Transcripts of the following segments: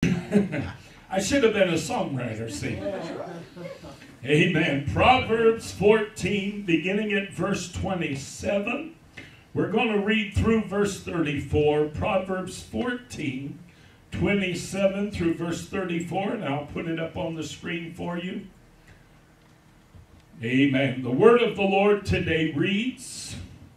I should have been a songwriter, see. Amen. Proverbs 14, beginning at verse 27. We're going to read through verse 34. Proverbs 14, 27 through verse 34, and I'll put it up on the screen for you. Amen. The word of the Lord today reads,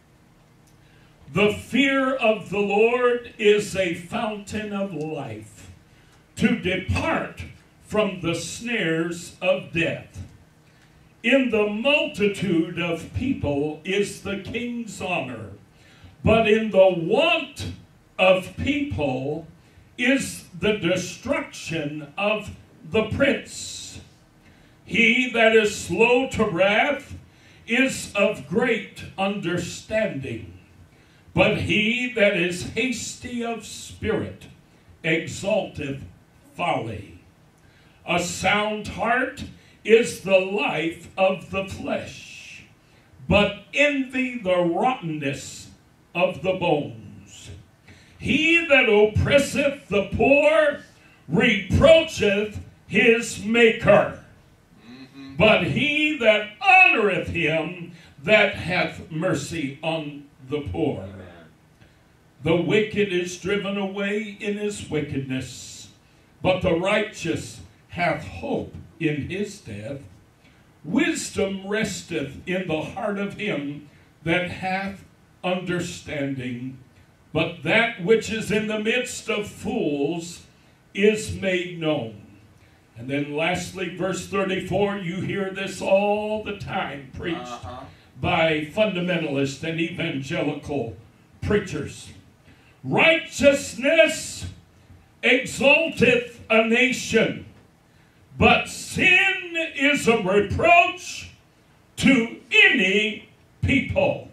"The fear of the Lord is a fountain of life, to depart from the snares of death. In the multitude of people is the king's honor, but in the want of people is the destruction of the prince. He that is slow to wrath is of great understanding, but he that is hasty of spirit exalteth folly. A sound heart is the life of the flesh, but envy the rottenness of the bones. He that oppresseth the poor reproacheth his maker, but he that honoreth him that hath mercy on the poor. The wicked is driven away in his wickedness, but the righteous hath hope in his death. Wisdom resteth in the heart of him that hath understanding, but that which is in the midst of fools is made known." And then lastly, verse 34, you hear this all the time preached by fundamentalist and evangelical preachers. "Righteousness exalteth a nation, but sin is a reproach to any people."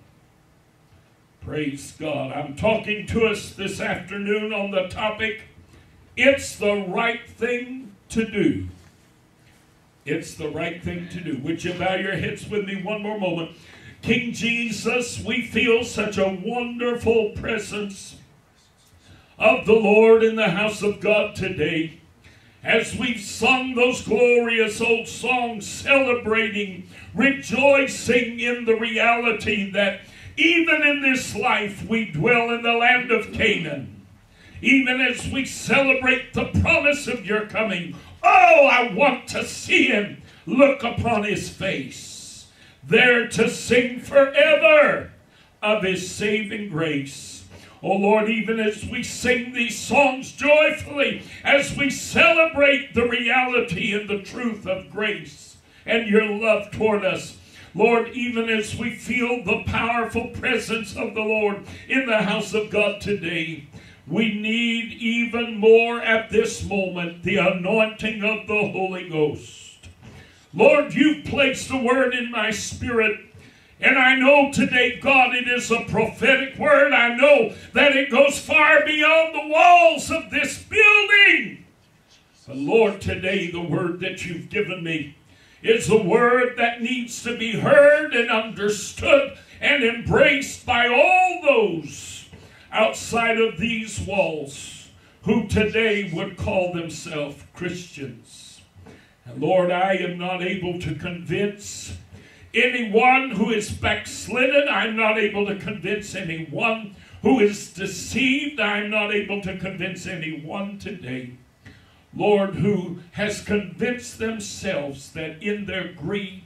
Praise God. I'm talking to us this afternoon on the topic, it's the right thing to do. It's the right thing to do. Would you bow your heads with me one more moment? King Jesus, we feel such a wonderful presence of the Lord in the house of God today, as we've sung those glorious old songs celebrating, rejoicing in the reality that even in this life we dwell in the land of Canaan. Even as we celebrate the promise of your coming, oh, I want to see him, look upon his face, there to sing forever of his saving grace. Oh Lord, even as we sing these songs joyfully, as we celebrate the reality and the truth of grace and your love toward us, Lord, even as we feel the powerful presence of the Lord in the house of God today, we need even more at this moment the anointing of the Holy Ghost. Lord, you've placed a word in my spirit, and I know today, God, it is a prophetic word. I know that it goes far beyond the walls of this building. But Lord, today the word that you've given me is a word that needs to be heard and understood and embraced by all those outside of these walls who today would call themselves Christians. And Lord, I am not able to convince anyone who is backslidden. I'm not able to convince anyone who is deceived. I'm not able to convince anyone today, Lord, who has convinced themselves that in their greed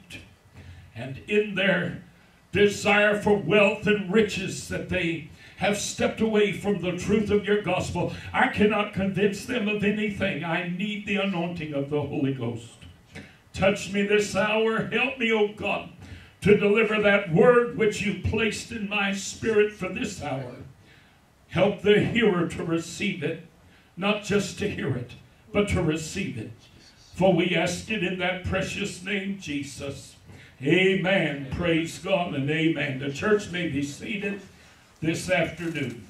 and in their desire for wealth and riches that they have stepped away from the truth of your gospel. I cannot convince them of anything. I need the anointing of the Holy Ghost. Touch me this hour. Help me, O God, to deliver that word which you placed in my spirit for this hour. Help the hearer to receive it, not just to hear it, but to receive it. For we ask it in that precious name, Jesus. Amen. Praise God and amen. The church may be seated this afternoon.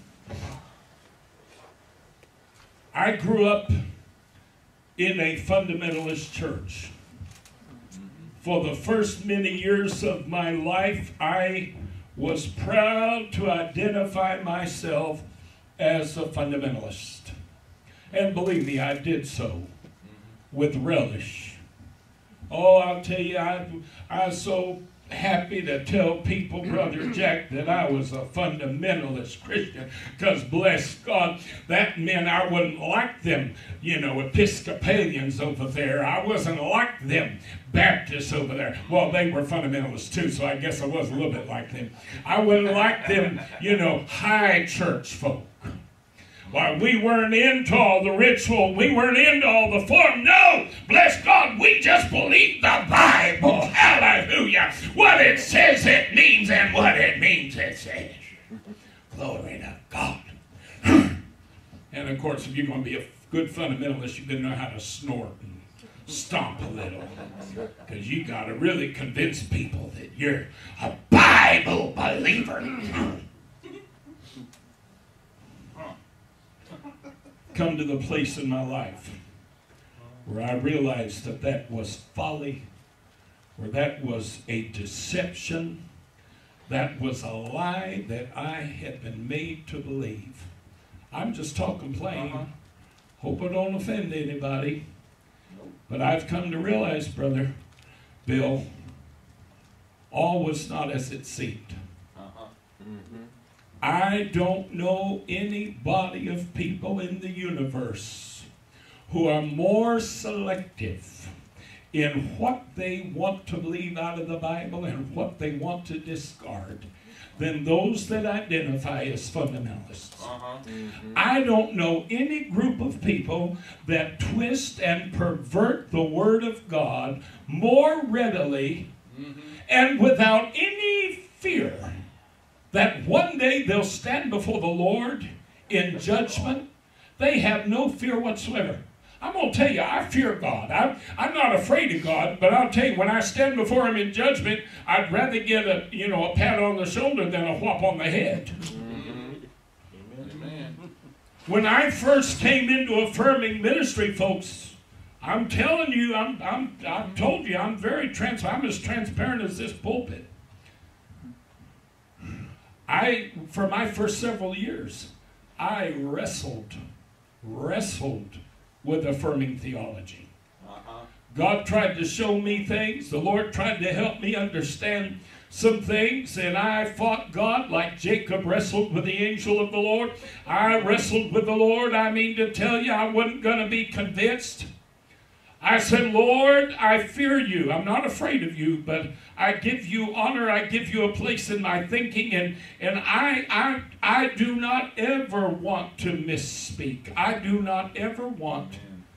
I grew up in a fundamentalist church. For the first many years of my life, I was proud to identify myself as a fundamentalist. And believe me, I did so with relish. Oh, I'll tell you, I was so happy to tell people, Brother Jack, that I was a fundamentalist Christian, because bless God, that meant I wasn't like them, Episcopalians over there. I wasn't like them Baptists over there. Well, they were fundamentalists too, so I guess I was a little bit like them. I wasn't like them, high church folk. Why, we weren't into all the ritual. We weren't into all the form. No, bless God, we just believe the Bible. Hallelujah. What it says it means, and what it means it says. Glory to God. And of course, if you're going to be a good fundamentalist, you better know how to snort and stomp a little. Because you got to really convince people that you're a Bible believer. Come to the place in my life where I realized that that was folly, where that was a deception, that was a lie that I had been made to believe. I'm just talking plain. Hope I don't offend anybody. But I've come to realize, Brother Bill, all was not as it seemed. I don't know any body of people in the universe who are more selective in what they want to believe out of the Bible and what they want to discard than those that identify as fundamentalists. I don't know any group of people that twist and pervert the Word of God more readily and without any fear that one day they'll stand before the Lord in judgment. They have no fear whatsoever. I'm going to tell you, I fear God. I'm not afraid of God, but I'll tell you, when I stand before Him in judgment, I'd rather get a pat on the shoulder than a whop on the head. Amen. When I first came into affirming ministry, folks, I'm telling you, I've told you, I'm very transparent. I'm as transparent as this pulpit. For my first several years, I wrestled with affirming theology. God tried to show me things. The Lord tried to help me understand some things, and I fought God like Jacob wrestled with the angel of the Lord. I wrestled with the Lord. I mean to tell you, I wasn't going to be convinced. I said, Lord, I fear you. I'm not afraid of you, but I give you honor. I give you a place in my thinking, and I do not ever want to misspeak. I don't ever want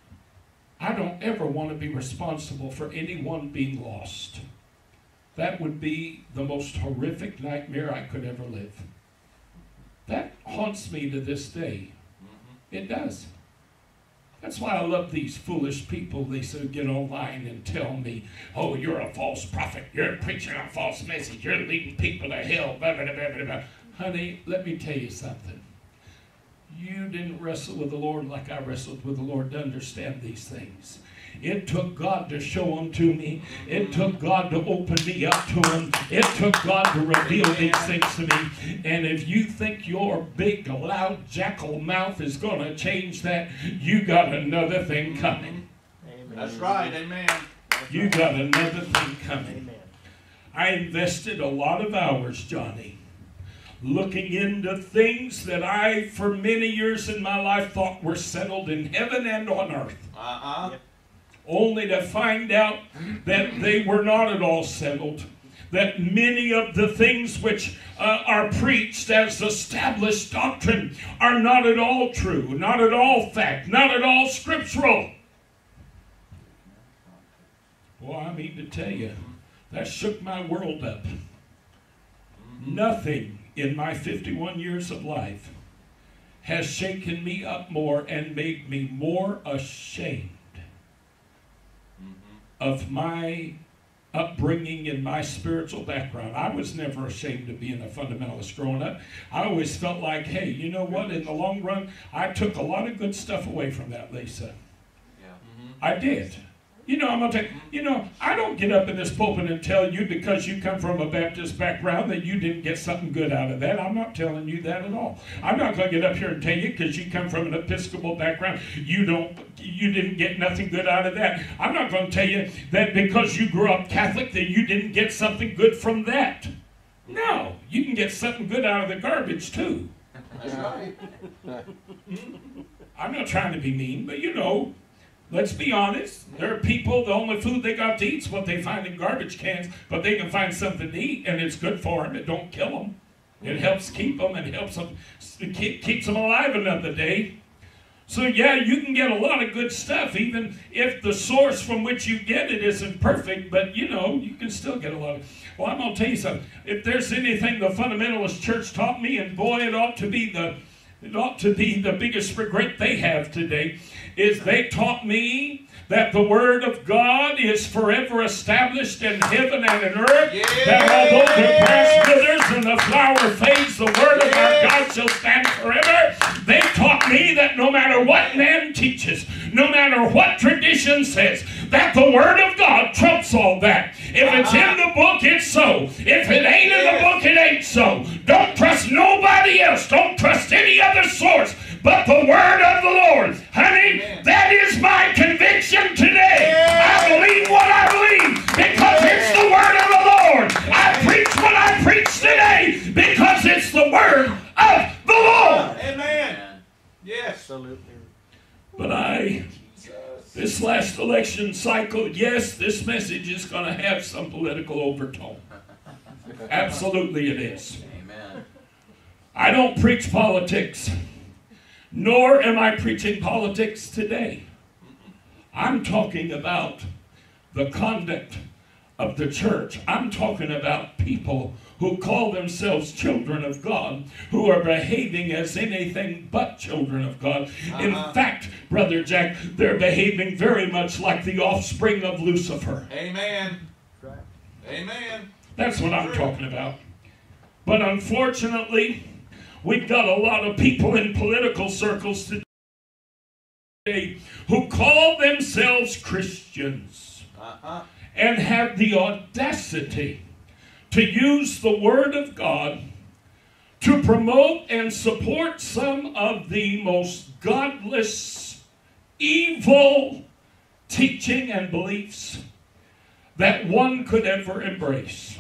to be responsible for anyone being lost. That would be the most horrific nightmare I could ever live. That haunts me to this day. It does. That's why I love these foolish people. They sort of get online and tell me, oh, you're a false prophet. You're preaching a false message. You're leading people to hell. Blah, blah, blah, blah, blah. Honey, let me tell you something. You didn't wrestle with the Lord like I wrestled with the Lord to understand these things. It took God to show them to me. It took God to open me up to them. It took God to reveal these things to me. And if you think your big, loud jackal mouth is going to change that, you got another thing coming. Amen. That's right. Amen. You got another thing coming. Amen. I invested a lot of hours, Johnny, looking into things that I, for many years in my life, thought were settled in heaven and on earth. Yep. Only to find out that they were not at all settled. That many of the things which are preached as established doctrine are not at all true, not at all fact, not at all scriptural. Well, I mean to tell you, that shook my world up. Nothing in my 51 years of life has shaken me up more and made me more ashamed of my upbringing and my spiritual background. I was never ashamed of being a fundamentalist growing up. I always felt like, hey, you know what? In the long run, I took a lot of good stuff away from that, Lisa. Yeah. I did. You know, I'm going to tell you, you know, I don't get up in this pulpit and tell you because you come from a Baptist background that you didn't get something good out of that. I'm not telling you that at all. I'm not going to get up here and tell you because you come from an Episcopal background, you didn't get nothing good out of that. I'm not going to tell you that because you grew up Catholic that you didn't get something good from that. No, you can get something good out of the garbage too. That's right. I'm not trying to be mean, but you know, let's be honest. There are people, the only food they got to eat is what they find in garbage cans, but they can find something to eat, and it's good for them. It don't kill them. It helps keep them. It helps them, keeps them alive another day. So yeah, you can get a lot of good stuff, even if the source from which you get it isn't perfect, but you know, you can still get a lot of. Well, I'm going to tell you something. If there's anything the Fundamentalist Church taught me, and boy, it ought to be the biggest regret they have today, is they taught me that the Word of God is forever established in heaven and in earth, that although the grass withers and the flower fades, the Word of our God shall stand forever. They taught me that no matter what man teaches, no matter what tradition says, that the Word of God trumps all that. If it's in the book, it's so. If it ain't in the book, it ain't so. Don't trust nobody else. Don't trust any other source but the Word of the Lord. Honey, that is my conviction today. I believe what I believe because it's the Word of the Lord. I preach what I preach today because it's the Word of the Lord. Amen. Yes. Absolutely. But this last election cycle, yes, this message is going to have some political overtone. Absolutely it is. Amen. I don't preach politics, nor am I preaching politics today. I'm talking about the conduct of the church. I'm talking about people who call themselves children of God, who are behaving as anything but children of God. In fact, Brother Jack, they're behaving very much like the offspring of Lucifer. Amen. Amen. That's what I'm talking about. But unfortunately, we've got a lot of people in political circles today who call themselves Christians and have the audacity to use the Word of God to promote and support some of the most godless, evil teaching and beliefs that one could ever embrace.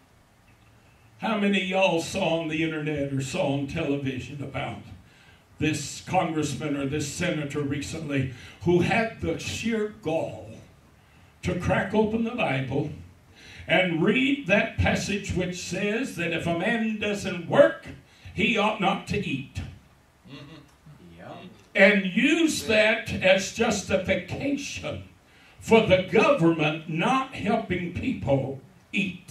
How many of y'all saw on the internet or saw on television about this congressman or this senator recently who had the sheer gall to crack open the Bible and read that passage which says that if a man doesn't work, he ought not to eat. And use that as justification for the government not helping people eat.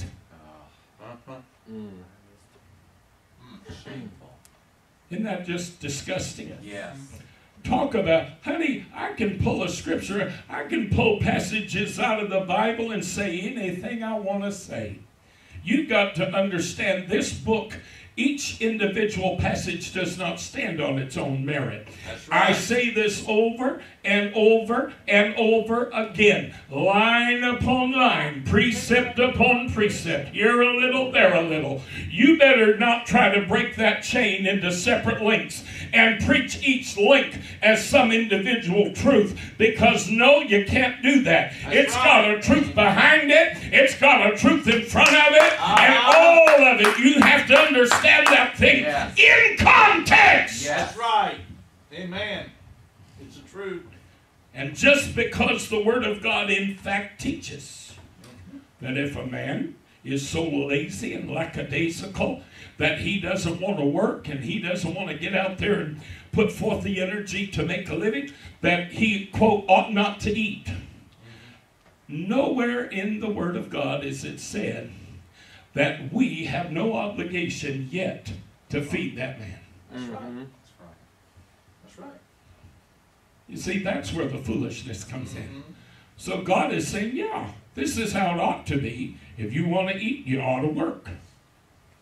Shameful. Isn't that just disgusting? Yes. Talk about, honey, I can pull a scripture, I can pull passages out of the Bible and say anything I want to say. You've got to understand this book, each individual passage does not stand on its own merit. That's right. I say this over and over and over again. Line upon line, precept upon precept. Here a little, there a little. You better not try to break that chain into separate links and preach each link as some individual truth, because no, you can't do that. It's got a truth behind it. It's got a truth in front of it. And all of it, you have to understand that thing in context. Yes. That's right. Amen. It's the truth. And just because the Word of God in fact teaches that if a man is so lazy and lackadaisical that he doesn't want to work and he doesn't want to get out there and put forth the energy to make a living, that he, quote, ought not to eat. Nowhere in the Word of God is it said that we have no obligation yet to feed that man. That's right. That's right. That's right. You see, that's where the foolishness comes in. So God is saying, yeah, this is how it ought to be. If you want to eat, you ought to work.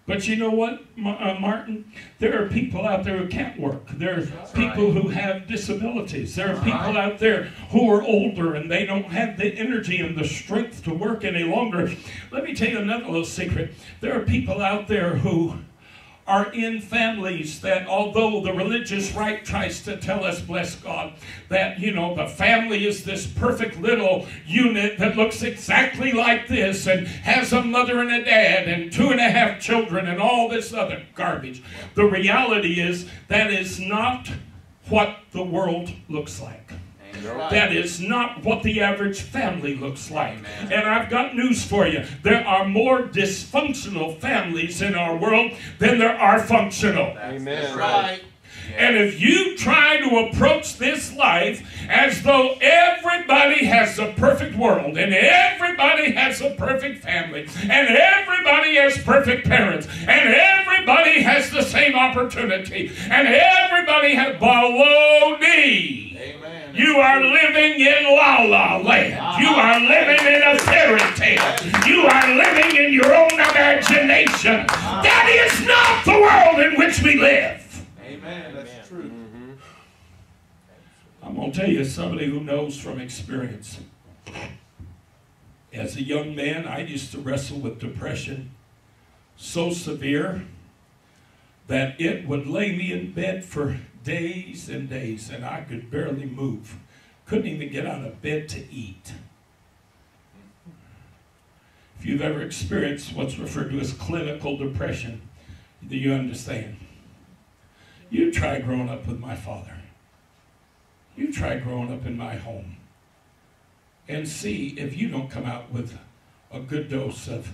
But you know what, Martin? There are people out there who can't work. There are people who have disabilities. There are people out there who are older and they don't have the energy and the strength to work any longer. Let me tell you another little secret. There are people out there who are in families that, although the religious right tries to tell us, bless God, that, you know, the family is this perfect little unit that looks exactly like this and has a mother and a dad and 2.5 children and all this other garbage. The reality is that is not what the world looks like. That is not what the average family looks like. Amen. And I've got news for you. There are more dysfunctional families in our world than there are functional. That's right. And if you try to approach this life as though everybody has a perfect world and everybody has a perfect family and everybody has perfect parents and everybody has the same opportunity and everybody has baloney. Amen. You are living in la-la land. You are living in a fairy tale. You are living in your own imagination. That is not the world in which we live. Amen. That's true. Mm-hmm. I'm going to tell you, somebody who knows from experience. As a young man, I used to wrestle with depression so severe that it would lay me in bed for days and days, and I could barely move. Couldn't even get out of bed to eat. If you've ever experienced what's referred to as clinical depression, do you understand? You try growing up with my father. You try growing up in my home. And see if you don't come out with a good dose of,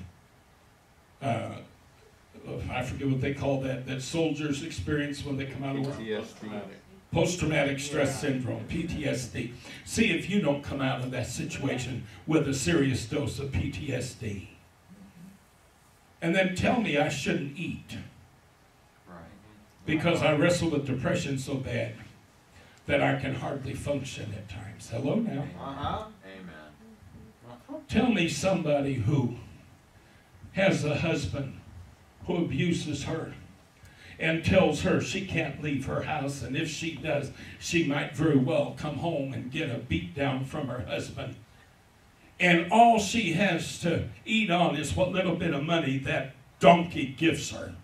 I forget what they call that soldiers experience when they come out of work. PTSD. Post-traumatic stress syndrome, PTSD. See if you don't come out of that situation with a serious dose of PTSD. And then tell me I shouldn't eat. Because I wrestle with depression so bad that I can hardly function at times. Hello now. Amen. Tell me somebody who has a husband who abuses her and tells her she can't leave her house, and if she does, she might very well come home and get a beat down from her husband. And all she has to eat on is what little bit of money that donkey gives her.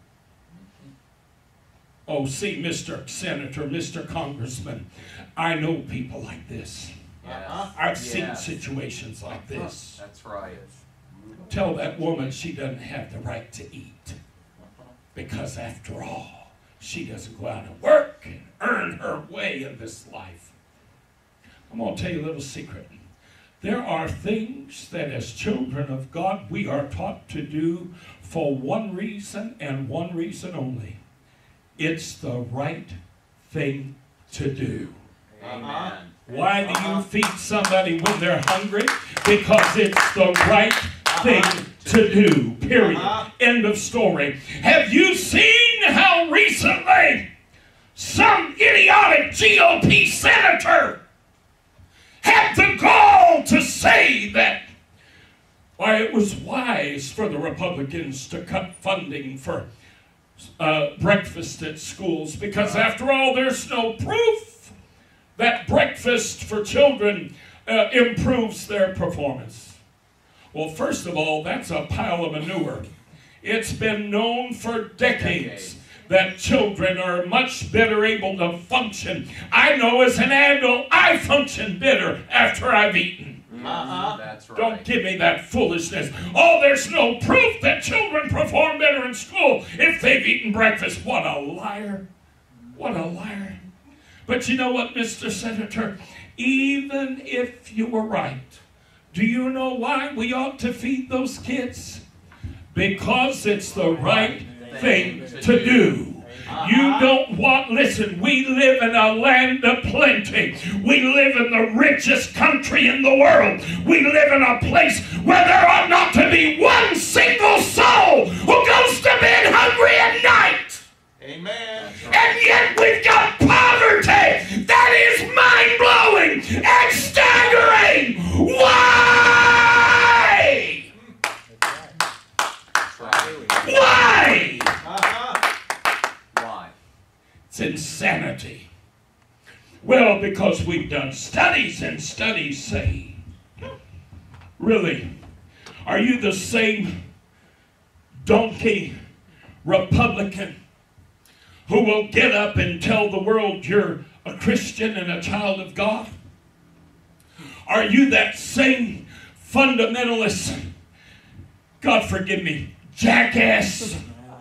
Oh, see, Mr. Senator, Mr. Congressman, I know people like this. Yes. I've seen situations like this. That's right. Tell that woman she doesn't have the right to eat. Because after all, she doesn't go out and work and earn her way in this life. I'm going to tell you a little secret. There are things that as children of God we are taught to do for one reason and one reason only. It's the right thing to do. Amen. Why do you feed somebody when they're hungry? Because it's the right thing to do. Period. End of story. Have you seen how recently some idiotic GOP senator had the gall to say that it was wise for the Republicans to cut funding for breakfast at schools, because after all, there's no proof that breakfast for children improves their performance. Well, first of all, that's a pile of manure. It's been known for decades that children are much better able to function. I know as an adult, I function better after I've eaten. That's right. Don't give me that foolishness. Oh, there's no proof that children perform better in school if they've eaten breakfast. What a liar. What a liar. But you know what, Mr. Senator? Even if you were right, do you know why we ought to feed those kids? Because it's the right thing to do. You don't want, listen, we live in a land of plenty. We live in the richest country in the world. We live in a place where there ought not to be one single soul who goes to bed hungry at night. Amen. And yet we've got poverty that is mind-blowing and staggering. Why? Why? insanity? Well, because we've done studies, and studies say, really, are you the same donkey Republican who will get up and tell the world you're a Christian and a child of God? Are you that same fundamentalist, God forgive me, jackass,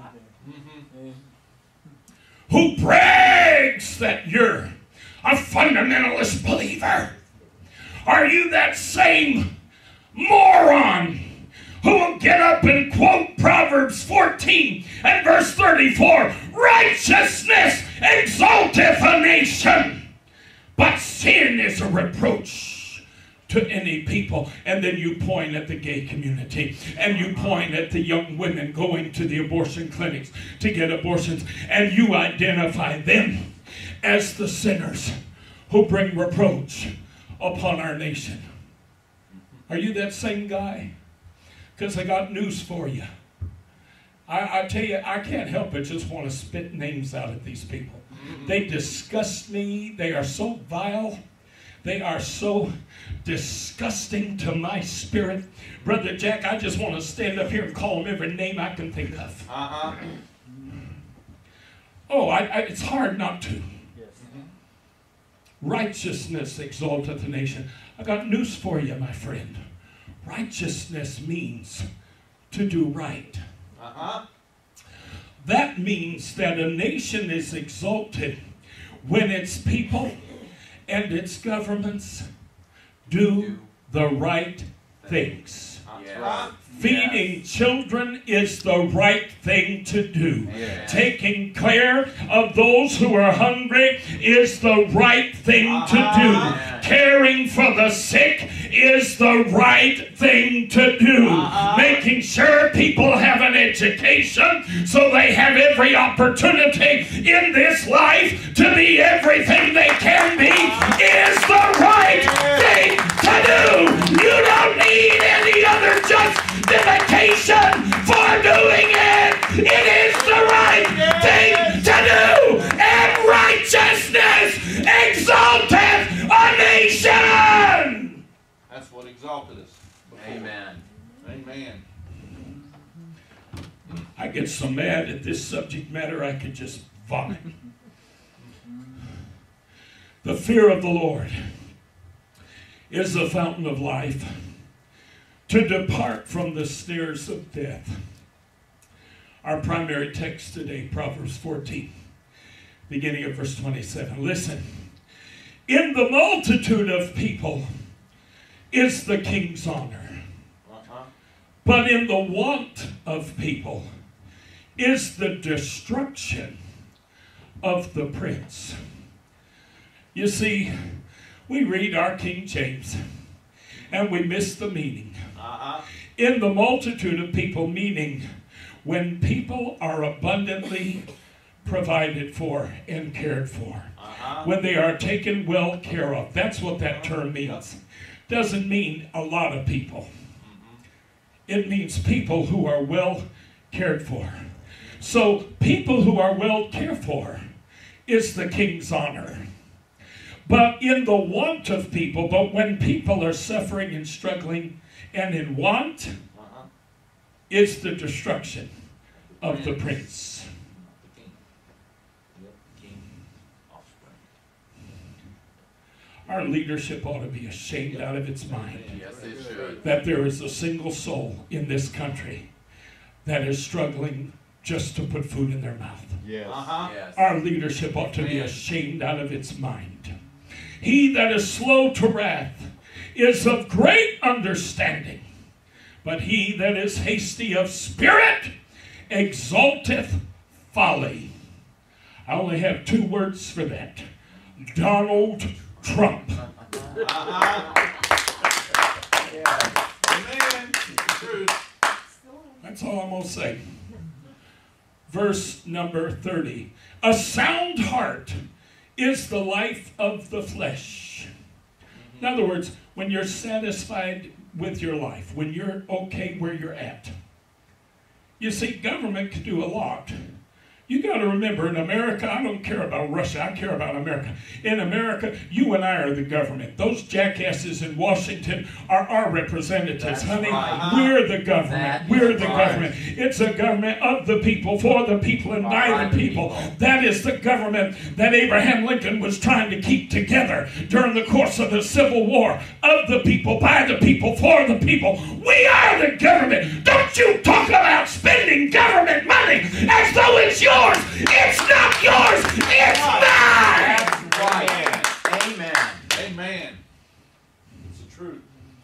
who brags that you're a fundamentalist believer? Are you that same moron who will get up and quote Proverbs 14 and verse 34, righteousness exalteth a nation, but sin is a reproach to any people? And then you point at the gay community, and you point at the young women going to the abortion clinics to get abortions, and you identify them as the sinners who bring reproach upon our nation. Are you that same guy? Because I got news for you. I tell you, I can't help but just want to spit names out at these people. They disgust me. They are so vile. They are so disgusting to my spirit. Brother Jack, I just want to stand up here and call them every name I can think of. Oh, it's hard not to. Righteousness exalteth a nation. I got news for you, my friend. Righteousness means to do right. That means that a nation is exalted when its people and its governments do the right things. Yes. Feeding children is the right thing to do. Yes. Taking care of those who are hungry is the right thing to do. Caring for the sick is the right thing to do. Making sure people have an education so they have every opportunity in this life to be everything they can be is the right thing to do. You don't need any other justification for doing it. It is the right thing to do. And righteousness exalteth a nation. That's what exalted us before. Amen. Amen. I get so mad at this subject matter I could just vomit. The fear of the Lord is the fountain of life, to depart from the snares of death. Our primary text today, Proverbs 14, beginning of verse 27. Listen. In the multitude of people is the king's honor, but in the want of people is the destruction of the prince. You see, we read our King James and we miss the meaning. In the multitude of people, meaning when people are abundantly provided for and cared for. When they are taken well care of. That's what that term means. Doesn't mean a lot of people. It means people who are well cared for. So people who are well cared for is the king's honor. But in the want of people, but when people are suffering and struggling and in want, is the destruction of the prince. Our leadership ought to be ashamed out of its mind that there is a single soul in this country that is struggling just to put food in their mouth. Yes. Our leadership ought to be ashamed out of its mind. He that is slow to wrath is of great understanding, but he that is hasty of spirit exalteth folly. I only have two words for that. Donald Trump. Amen. Truth. That's all I'm going to say. Verse number 30. A sound heart is the life of the flesh. In other words, when you're satisfied with your life, when you're okay where you're at. You see, government can do a lot You got to remember, in America, I don't care about Russia, I care about America. In America, you and I are the government. Those jackasses in Washington are our representatives, That's honey. right. We're the government. We're the government. It's a government of the people, for the people, and by the people. That is the government that Abraham Lincoln was trying to keep together during the course of the Civil War. Of the people, by the people, for the people. We are the government. Don't you talk about spending government money as though it's yours. It's not yours. It's mine. That's right. Amen. Amen. It's the truth.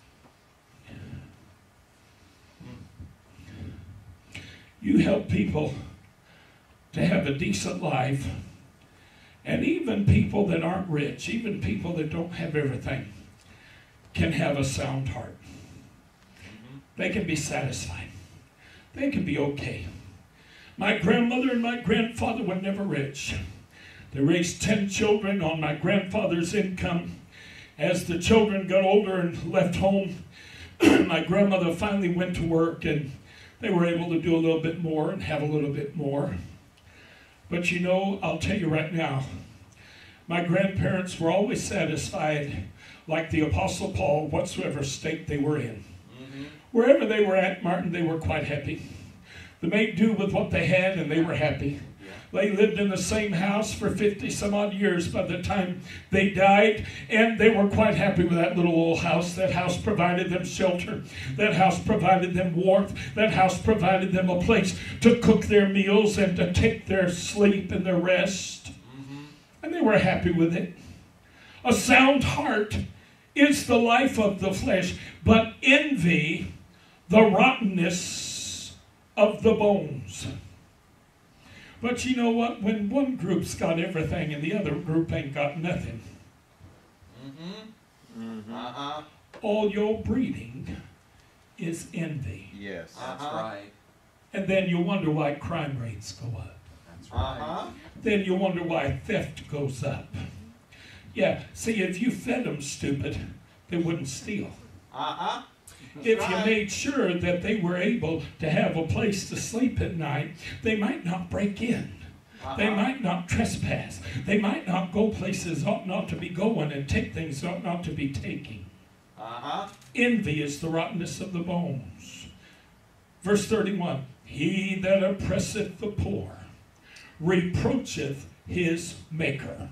You help people to have a decent life, and even people that aren't rich, even people that don't have everything, can have a sound heart. They can be satisfied. They can be okay. My grandmother and my grandfather were never rich. They raised 10 children on my grandfather's income. As the children got older and left home, my grandmother finally went to work, and they were able to do a little bit more and have a little bit more. But you know, I'll tell you right now, my grandparents were always satisfied, like the Apostle Paul, whatsoever state they were in. Wherever they were at, Martin, they were quite happy. They made do with what they had, and they were happy. They lived in the same house for 50 some odd years by the time they died, and they were quite happy with that little old house. That house provided them shelter. That house provided them warmth. That house provided them a place to cook their meals and to take their sleep and their rest. And they were happy with it. A sound heart is the life of the flesh, but envy, the rottenness of the bones. But you know what? When one group's got everything and the other group ain't got nothing, all your breeding is envy. Yes, that's right. And then you wonder why crime rates go up. That's right. Then you wonder why theft goes up. Yeah, see, if you fed them stupid, they wouldn't steal. If you made sure that they were able to have a place to sleep at night, they might not break in. They might not trespass. They might not go places ought not to be going and take things ought not to be taking. Envy is the rottenness of the bones. Verse 31, he that oppresseth the poor reproacheth his maker.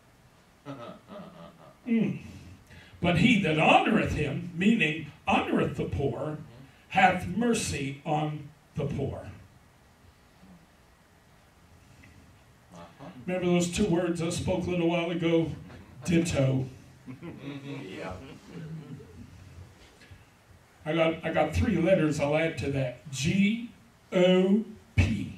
But he that honoreth him, meaning honoreth the poor, hath mercy on the poor. Remember those two words I spoke a little while ago? Ditto. I got 3 letters I'll add to that. G-O-P.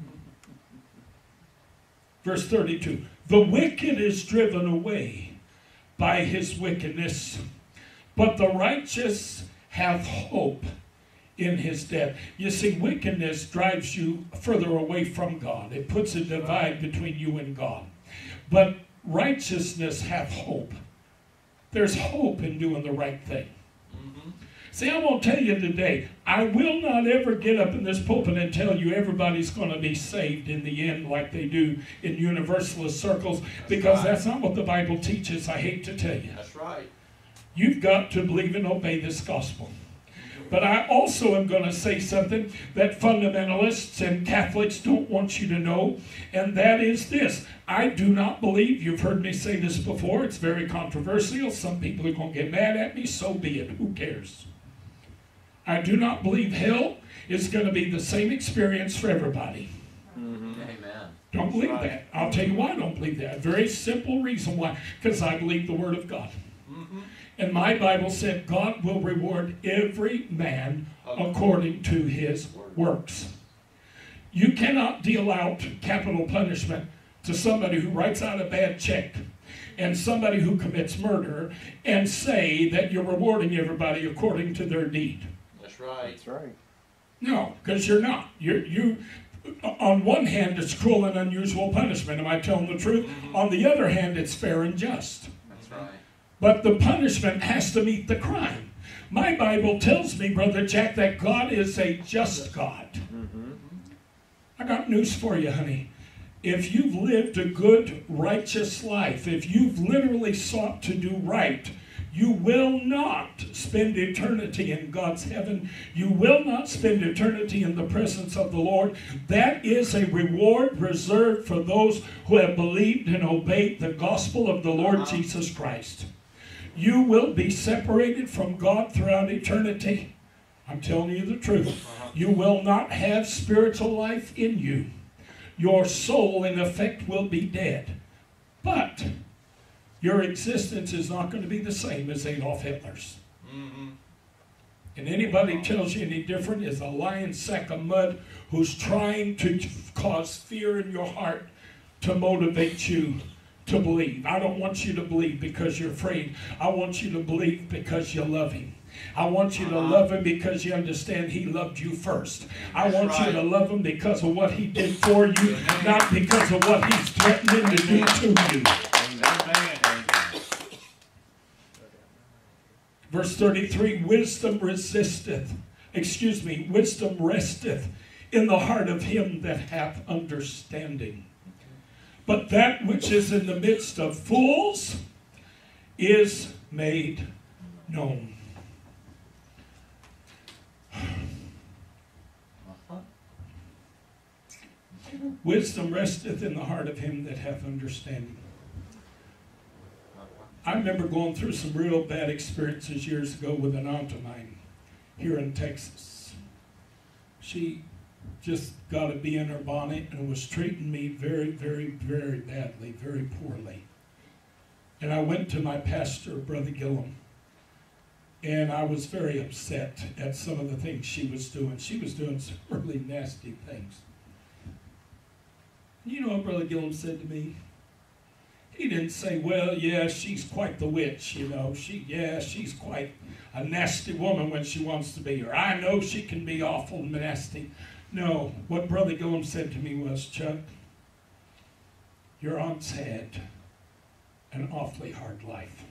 Verse 32. The wicked is driven away by his wickedness, but the righteous hath hope in his death. You see, wickedness drives you further away from God. It puts a divide between you and God. But righteousness hath hope. There's hope in doing the right thing. See, I'm going to tell you today, I will not ever get up in this pulpit and tell you everybody's going to be saved in the end like they do in universalist circles, because that's not what the Bible teaches, I hate to tell you. That's right. You've got to believe and obey this gospel. But I also am going to say something that fundamentalists and Catholics don't want you to know, and that is this. I do not believe, you've heard me say this before, it's very controversial, some people are going to get mad at me, so be it, who cares? I do not believe hell is going to be the same experience for everybody. Amen. Don't believe that. I'll tell you why I don't believe that. Very simple reason why. Because I believe the Word of God. And my Bible said God will reward every man according to his works. You cannot deal out capital punishment to somebody who writes out a bad check and somebody who commits murder and say that you're rewarding everybody according to their deed. That's right. That's right. No, because you're not. You on one hand, it's cruel and unusual punishment. Am I telling the truth? On the other hand, it's fair and just. That's right. But the punishment has to meet the crime. My Bible tells me, Brother Jack, that God is a just God. I got news for you, honey. if you've lived a good, righteous life, if you've literally sought to do right, you will not spend eternity in God's heaven. You will not spend eternity in the presence of the Lord. That is a reward reserved for those who have believed and obeyed the gospel of the Lord Jesus Christ. You will be separated from God throughout eternity. I'm telling you the truth. You will not have spiritual life in you. Your soul, in effect, will be dead. But your existence is not going to be the same as Adolf Hitler's. Mm-hmm. And anybody tells you any different is a lying sack of mud who's trying to cause fear in your heart to motivate you to believe. I don't want you to believe because you're afraid. I want you to believe because you love Him. I want you to love Him because you understand He loved you first. I want you to love Him because of what He did for you, not because of what He's threatening to do to you. Verse 33, wisdom resteth in the heart of him that hath understanding. But that which is in the midst of fools is made known. Wisdom resteth in the heart of him that hath understanding. I remember going through some real bad experiences years ago with an aunt of mine here in Texas. She just got a bee in her bonnet and was treating me very, very, very badly, very poorly. And I went to my pastor, Brother Gillum, and I was very upset at some of the things she was doing. She was doing some really nasty things. You know what Brother Gillum said to me? He didn't say, well, yeah, she's quite the witch, you know. She's quite a nasty woman when she wants to be. Or I know she can be awful nasty. No, what Brother Gillum said to me was, Chuck, your aunt's had an awfully hard life.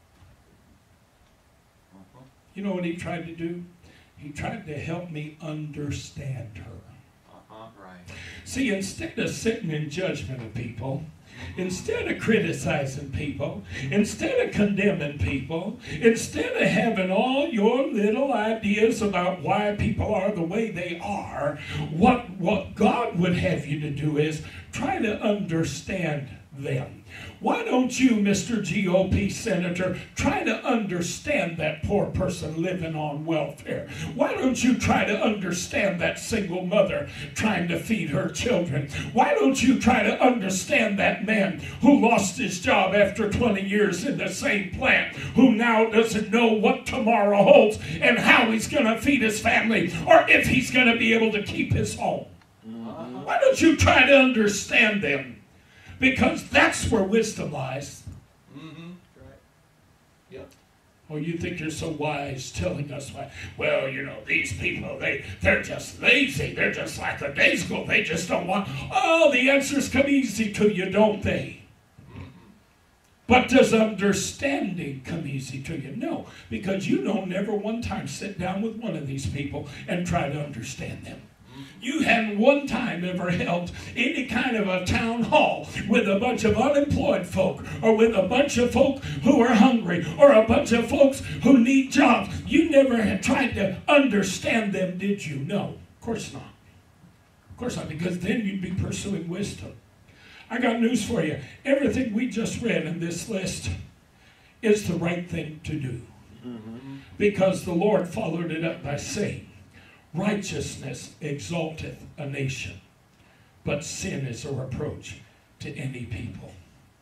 You know what he tried to do? He tried to help me understand her. Right. See, instead of sitting in judgment of people, instead of criticizing people, instead of condemning people, instead of having all your little ideas about why people are the way they are, what God would have you to do is try to understand them. Why don't you, Mr. GOP Senator, try to understand that poor person living on welfare? Why don't you try to understand that single mother trying to feed her children? Why don't you try to understand that man who lost his job after 20 years in the same plant, who now doesn't know what tomorrow holds and how he's going to feed his family or if he's going to be able to keep his home? Why don't you try to understand them? Because that's where wisdom lies. Mm-hmm. Right. Yep. Oh, you think you're so wise telling us why? Well, you know, these people, they're just lazy. They're just like the day school. They just don't want... Oh, the answers come easy to you, don't they? Mm-hmm. But does understanding come easy to you? No, because you don't never one time sit down with one of these people and try to understand them. You hadn't one time ever held any kind of a town hall with a bunch of unemployed folk or with a bunch of folk who are hungry or a bunch of folks who need jobs. You never had tried to understand them, did you? No, of course not. Of course not, because then you'd be pursuing wisdom. I got news for you. Everything we just read in this list is the right thing to do. Mm-hmm. Because the Lord followed it up by saying, righteousness exalteth a nation, but sin is a reproach to any people.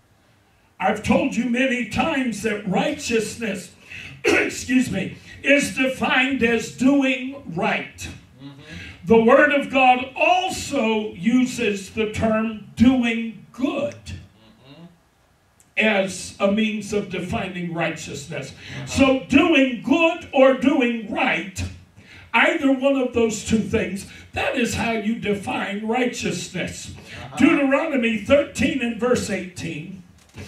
I've told you many times that righteousness, is defined as doing right. Mm-hmm. The Word of God also uses the term doing good as a means of defining righteousness. So doing good or doing right, either one of those two things, that is how you define righteousness. Deuteronomy 13 and verse 18.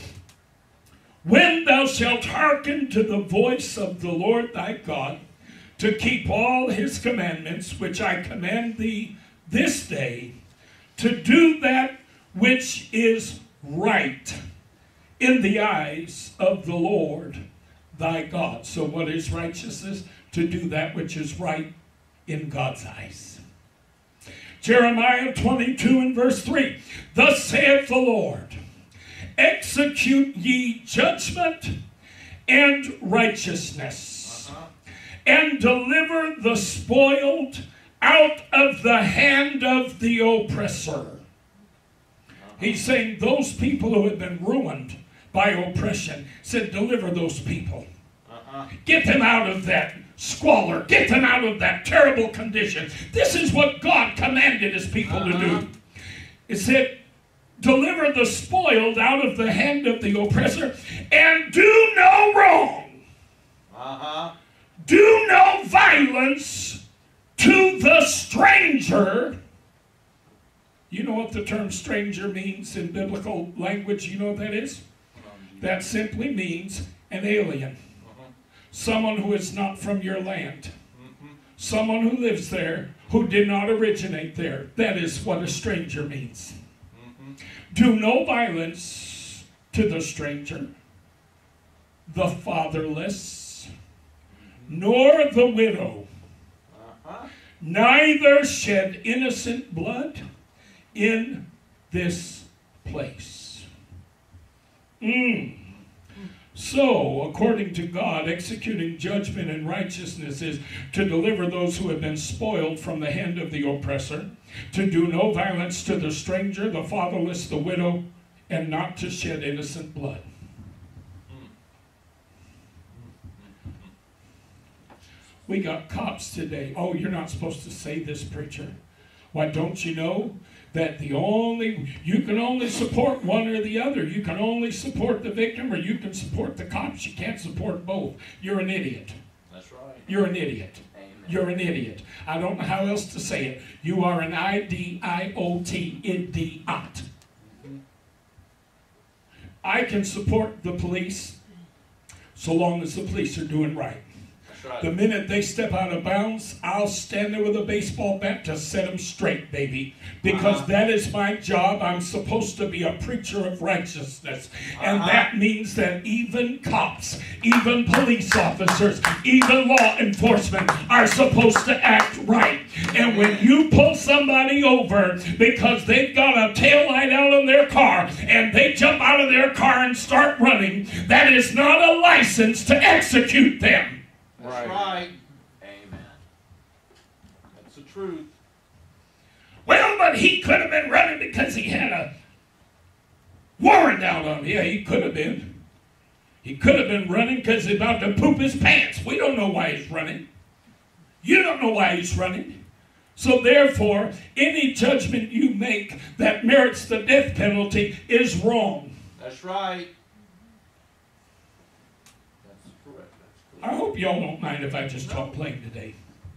When thou shalt hearken to the voice of the Lord thy God, to keep all his commandments, which I command thee this day, to do that which is right in the eyes of the Lord thy God. So what is righteousness? To do that which is right in God's eyes. Jeremiah 22 and verse 3. Thus saith the Lord, execute ye judgment and righteousness, and deliver the spoiled out of the hand of the oppressor. He's saying those people who have been ruined by oppression, said deliver those people. Get them out of that squalor. Get them out of that terrible condition. This is what God commanded his people to do. It said, deliver the spoiled out of the hand of the oppressor, and do no wrong. Do no violence to the stranger. You know what the term stranger means in biblical language? You know what that is? That simply means an alien. Someone who is not from your land. Someone who lives there, who did not originate there. That is what a stranger means. Do no violence to the stranger, the fatherless, nor the widow. Neither shed innocent blood in this place. So, according to God, executing judgment and righteousness is to deliver those who have been spoiled from the hand of the oppressor, to do no violence to the stranger, the fatherless, the widow, and not to shed innocent blood. We got cops today. Oh, you're not supposed to say this, preacher. Why, don't you know that you can only support one or the other. You can only support the victim, or you can support the cops. You can't support both. You're an idiot. That's right. You're an idiot. Amen. You're an idiot. I don't know how else to say it. You are an I-D-I-O-T, idiot. I can support the police so long as the police are doing right. Right. The minute they step out of bounds, I'll stand there with a baseball bat to set them straight, baby. Because that is my job. I'm supposed to be a preacher of righteousness. And that means that even cops, even police officers, even law enforcement are supposed to act right. And when you pull somebody over because they've got a taillight out on their car and they jump out of their car and start running, that is not a license to execute them. That's right. Amen. That's the truth. Well, but he could have been running because he had a warrant out on him. Yeah, he could have been. He could have been running because he's about to poop his pants. We don't know why he's running. You don't know why he's running. So therefore, any judgment you make that merits the death penalty is wrong. That's right. I hope y'all don't mind if I just talk plain today.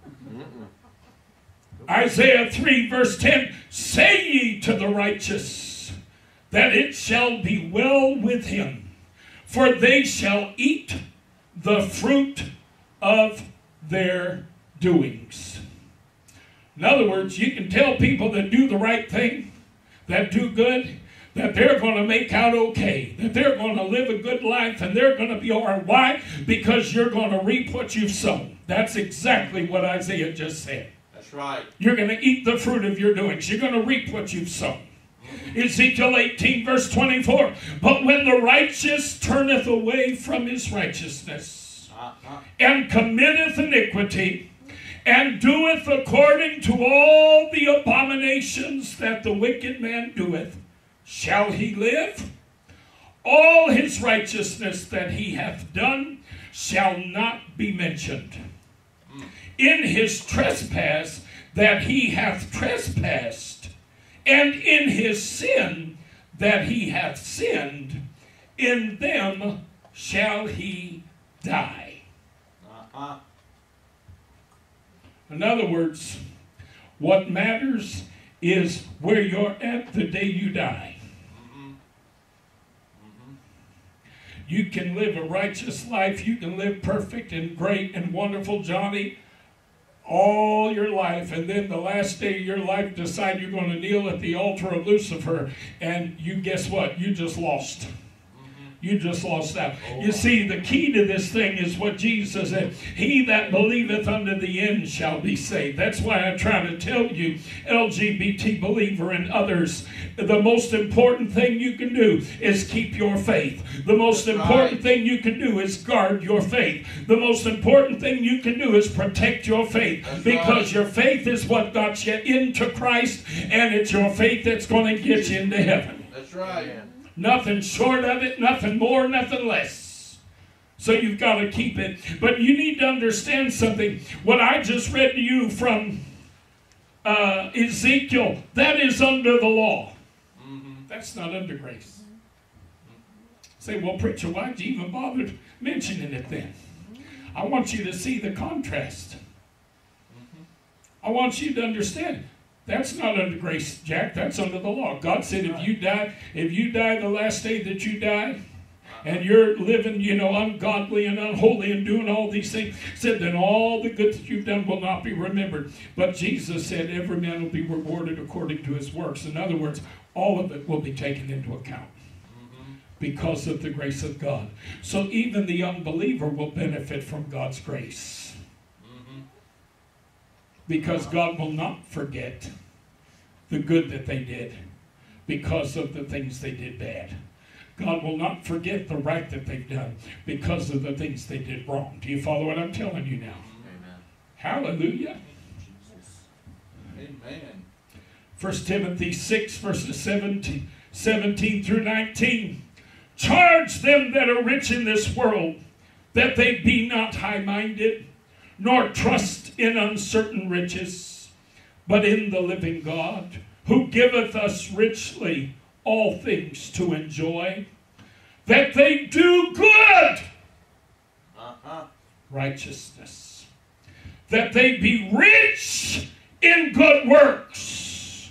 Isaiah 3 verse 10, say ye to the righteous that it shall be well with him, for they shall eat the fruit of their doings. In other words, you can tell people that do the right thing, that do good, that they're going to make out okay, that they're going to live a good life, and they're going to be all right. Why? Because you're going to reap what you've sown. That's exactly what Isaiah just said. That's right. You're going to eat the fruit of your doings. You're going to reap what you've sown. Ezekiel 18 verse 24, but when the righteous turneth away from his righteousness, and committeth iniquity, and doeth according to all the abominations that the wicked man doeth, shall he live? All his righteousness that he hath done shall not be mentioned. In his trespass that he hath trespassed, and in his sin that he hath sinned, in them shall he die. In other words, what matters is where you're at the day you die. You can live a righteous life. You can live perfect and great and wonderful, Johnny. all your life, and then the last day of your life decide you're going to kneel at the altar of Lucifer, and you guess what? You just lost. You just lost out. You see, the key to this thing is what Jesus said. He that believeth unto the end shall be saved. That's why I try to tell you, LGBT believer and others, the most important thing you can do is keep your faith. The most important thing you can do is guard your faith. The most important thing you can do is protect your faith. Because your faith is what got you into Christ, and it's your faith that's going to get you into heaven. That's right. Nothing short of it, nothing more, nothing less. So you've got to keep it. But you need to understand something. What I just read to you from Ezekiel, that is under the law. That's not under grace. Say, well, preacher, why'd you even bother mentioning it then? I want you to see the contrast. I want you to understand. That's not under grace, Jack. That's under the law. God said if you die the last day that you die, and you're living, ungodly and unholy and doing all these things, said then all the good that you've done will not be remembered. But Jesus said every man will be rewarded according to his works. In other words, all of it will be taken into account because of the grace of God. So even the unbeliever will benefit from God's grace. Because God will not forget the good that they did because of the things they did bad. God will not forget the right that they've done because of the things they did wrong. Do you follow what I'm telling you now? Amen. Hallelujah. Amen. 1 Timothy 6, verses 17 through 19. Charge them that are rich in this world, that they be not high-minded, nor trust in uncertain riches, but in the living God, who giveth us richly all things to enjoy, that they do good, righteousness, that they be rich in good works,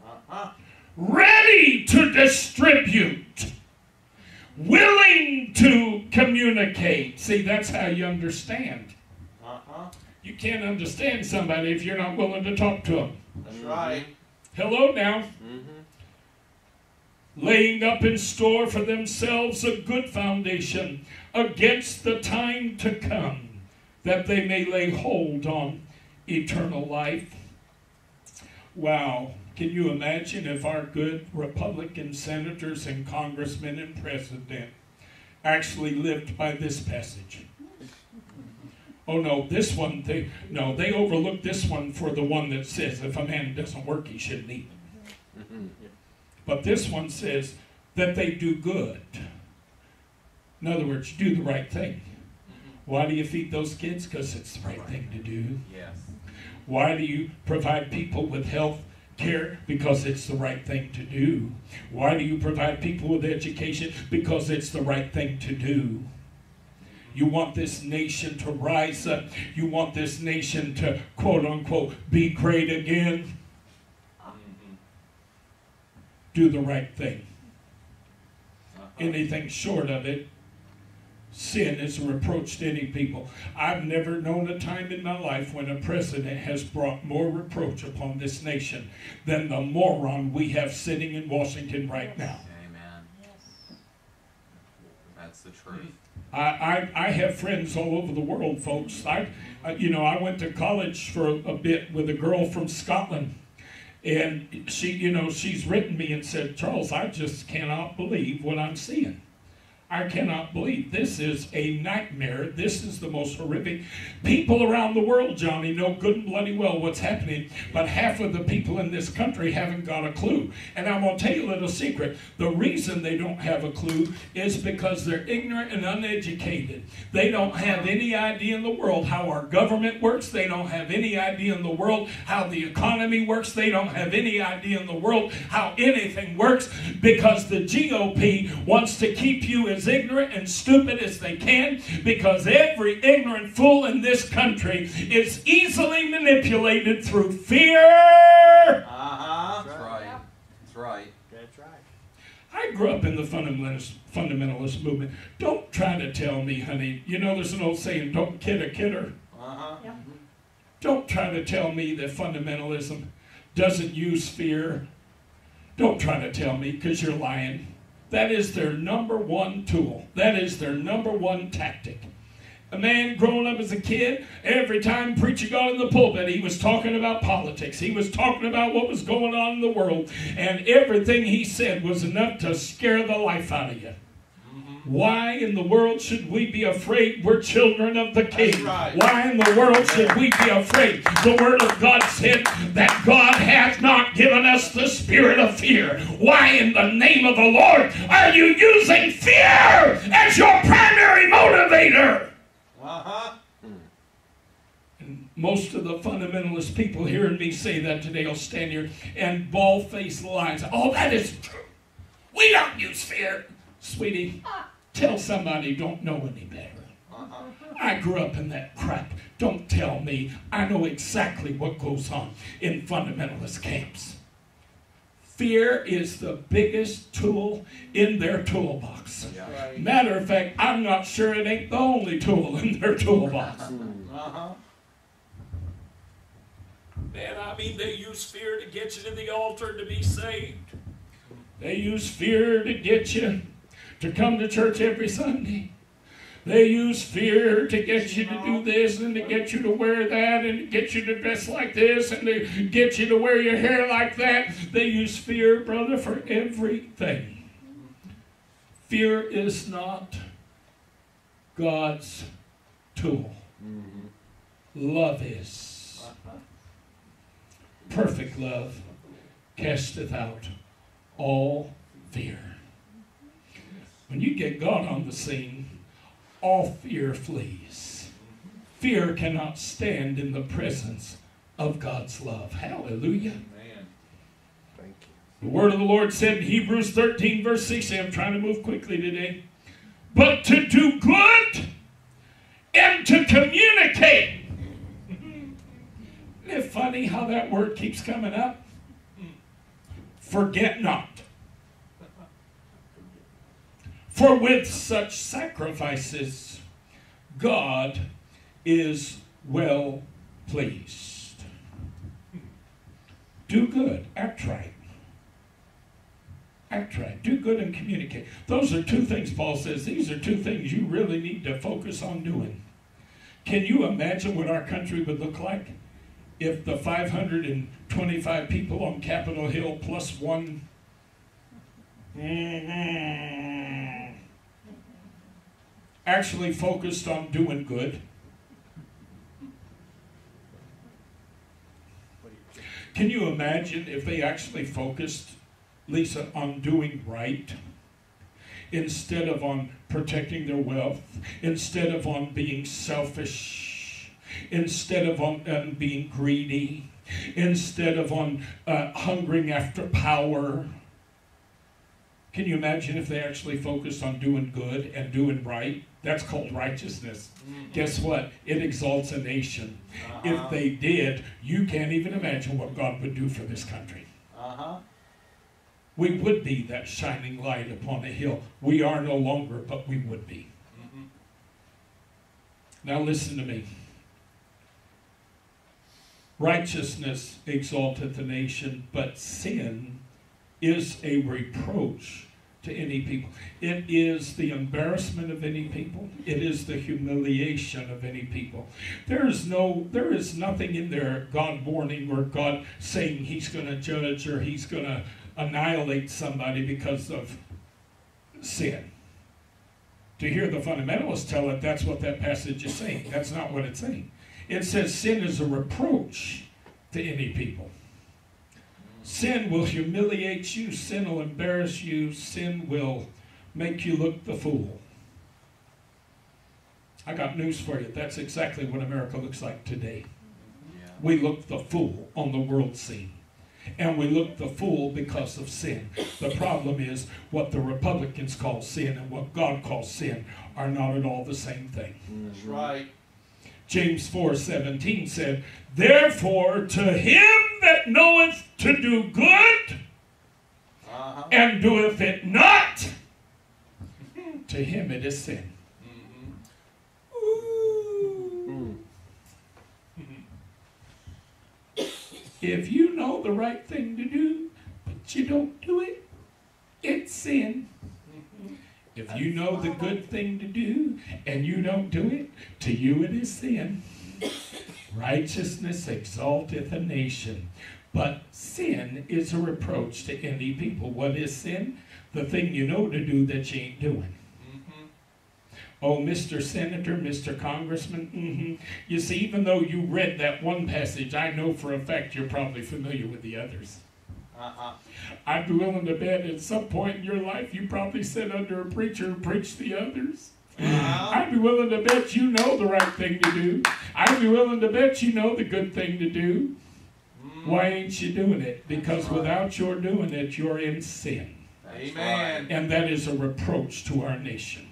ready to distribute, willing to communicate. See, that's how you understand. You can't understand somebody if you're not willing to talk to them. That's right. Hello now. Laying up in store for themselves a good foundation against the time to come, that they may lay hold on eternal life. Wow. Can you imagine if our good Republican senators and congressmen and president actually lived by this passage? Oh no, this one, they overlook this one for the one that says if a man doesn't work, he shouldn't eat. But this one says that they do good. In other words, do the right thing. Why do you feed those kids? Because it's the right thing to do. Yes. Why do you provide people with health care? Because it's the right thing to do. Why do you provide people with education? Because it's the right thing to do. You want this nation to rise up. You want this nation to, quote unquote, be great again. Do the right thing. Anything short of it, sin is a reproach to any people. I've never known a time in my life when a president has brought more reproach upon this nation than the moron we have sitting in Washington right now. Amen. That's the truth. I have friends all over the world, folks. I went to college for a bit with a girl from Scotland. And she's written me and said, Charles, I just cannot believe what I'm seeing. I cannot believe this is a nightmare. This is the most horrific. People around the world, Johnny, know good and bloody well what's happening, but half of the people in this country haven't got a clue. And I'm going to tell you a little secret. The reason they don't have a clue is because they're ignorant and uneducated. They don't have any idea in the world how our government works. They don't have any idea in the world how the economy works. They don't have any idea in the world how anything works, because the GOP wants to keep you as ignorant and stupid as they can, because every ignorant fool in this country is easily manipulated through fear. That's right. That's right. That's right. I grew up in the fundamentalist movement. Don't try to tell me, honey, there's an old saying, don't kid a kidder. Don't try to tell me that fundamentalism doesn't use fear. Don't try to tell me, because you're lying. That is their number one tool. That is their number one tactic. A man growing up as a kid, every time preacher got in the pulpit, he was talking about politics. He was talking about what was going on in the world. And everything he said was enough to scare the life out of you. Why in the world should we be afraid? We're children of the King. Right. Why in the world should we be afraid? The Word of God said that God hath not given us the spirit of fear. Why in the name of the Lord are you using fear as your primary motivator? And most of the fundamentalist people hearing me say that today will stand here and bald-faced lies. Oh, that is true. We don't use fear. Sweetie, tell somebody who don't know any better. I grew up in that crap. Don't tell me. I know exactly what goes on in fundamentalist camps. Fear is the biggest tool in their toolbox. Right. Matter of fact, I'm not sure it ain't the only tool in their toolbox. Man, I mean, they use fear to get you to the altar to be saved. They use fear to get you to come to church every Sunday. They use fear to get you to do this and to get you to wear that and to get you to dress like this and to get you to wear your hair like that. They use fear, brother, for everything. Fear is not God's tool. Love is. Perfect love casteth out all fear. When you get God on the scene, all fear flees. Fear cannot stand in the presence of God's love. Hallelujah. Amen. Thank you. The word of the Lord said in Hebrews 13, verse 16, I'm trying to move quickly today, but to do good and to communicate. Isn't it funny how that word keeps coming up? Forget not. For with such sacrifices, God is well pleased. Do good. Act right. Act right. Do good and communicate. Those are two things Paul says. These are two things you really need to focus on doing. Can you imagine what our country would look like if the 525 people on Capitol Hill plus one actually focused on doing good? Can you imagine if they actually focused, Lisa, on doing right instead of on protecting their wealth, instead of on being selfish, instead of on being greedy, instead of on hungering after power? Can you imagine if they actually focused on doing good and doing right? That's called righteousness. Guess what? It exalts a nation. If they did, you can't even imagine what God would do for this country. We would be that shining light upon a hill. We are no longer, but we would be. Now listen to me. Righteousness exalteth a nation, but sin is a reproach to any people. It is the embarrassment of any people. It is the humiliation of any people. There is nothing in there, God warning or God saying he's going to judge or he's going to annihilate somebody because of sin. To hear the fundamentalists tell it, that's what that passage is saying. That's not what it's saying. It says sin is a reproach to any people. Sin will humiliate you. Sin will embarrass you. Sin will make you look the fool. I got news for you. That's exactly what America looks like today. We look the fool on the world scene. And we look the fool because of sin. The problem is what the Republicans call sin and what God calls sin are not at all the same thing. That's right. James 4:17 said, therefore to him that knoweth to do good and doeth it not, to him it is sin. If you know the right thing to do, but you don't do it, it's sin. If you know the good thing to do and you don't do it, to you it is sin. Righteousness exalteth a nation, but sin is a reproach to any people. What is sin? The thing you know to do that you ain't doing. Oh, Mr. Senator, Mr. Congressman, you see, even though you read that one passage, I know for a fact you're probably familiar with the others. I'd be willing to bet at some point in your life you probably sat under a preacher who preached the others. I'd be willing to bet you know the right thing to do. I'd be willing to bet you know the good thing to do. Why ain't you doing it? Because without your doing it, you're in sin. Amen. And that is a reproach to our nation.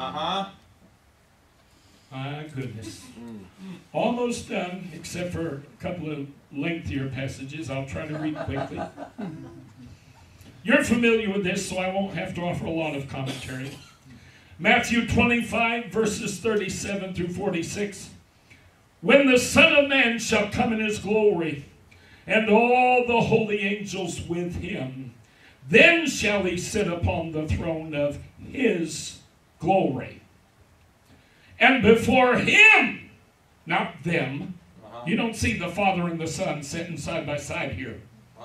My goodness. Almost done, except for a couple of lengthier passages. I'll try to read quickly. You're familiar with this, so I won't have to offer a lot of commentary. Matthew 25, verses 37 through 46. When the Son of Man shall come in his glory, and all the holy angels with him, then shall he sit upon the throne of his glory. And before him, not them, you don't see the Father and the Son sitting side by side here.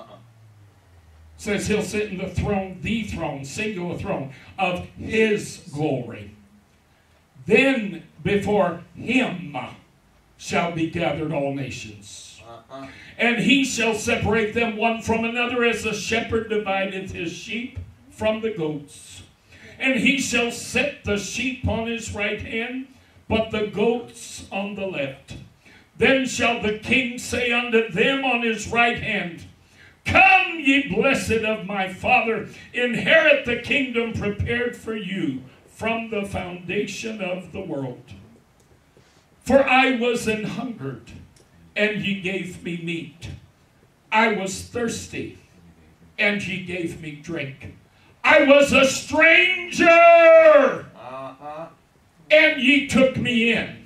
Says he'll sit in the throne, singular throne of his glory. Then before him shall be gathered all nations. And he shall separate them one from another, as a shepherd divideth his sheep from the goats. And he shall set the sheep on his right hand, but the goats on the left. Then shall the king say unto them on his right hand, Come, ye blessed of my Father, inherit the kingdom prepared for you from the foundation of the world. For I was an hungered, and ye gave me meat. I was thirsty, and ye gave me drink. I was a stranger, and ye took me in.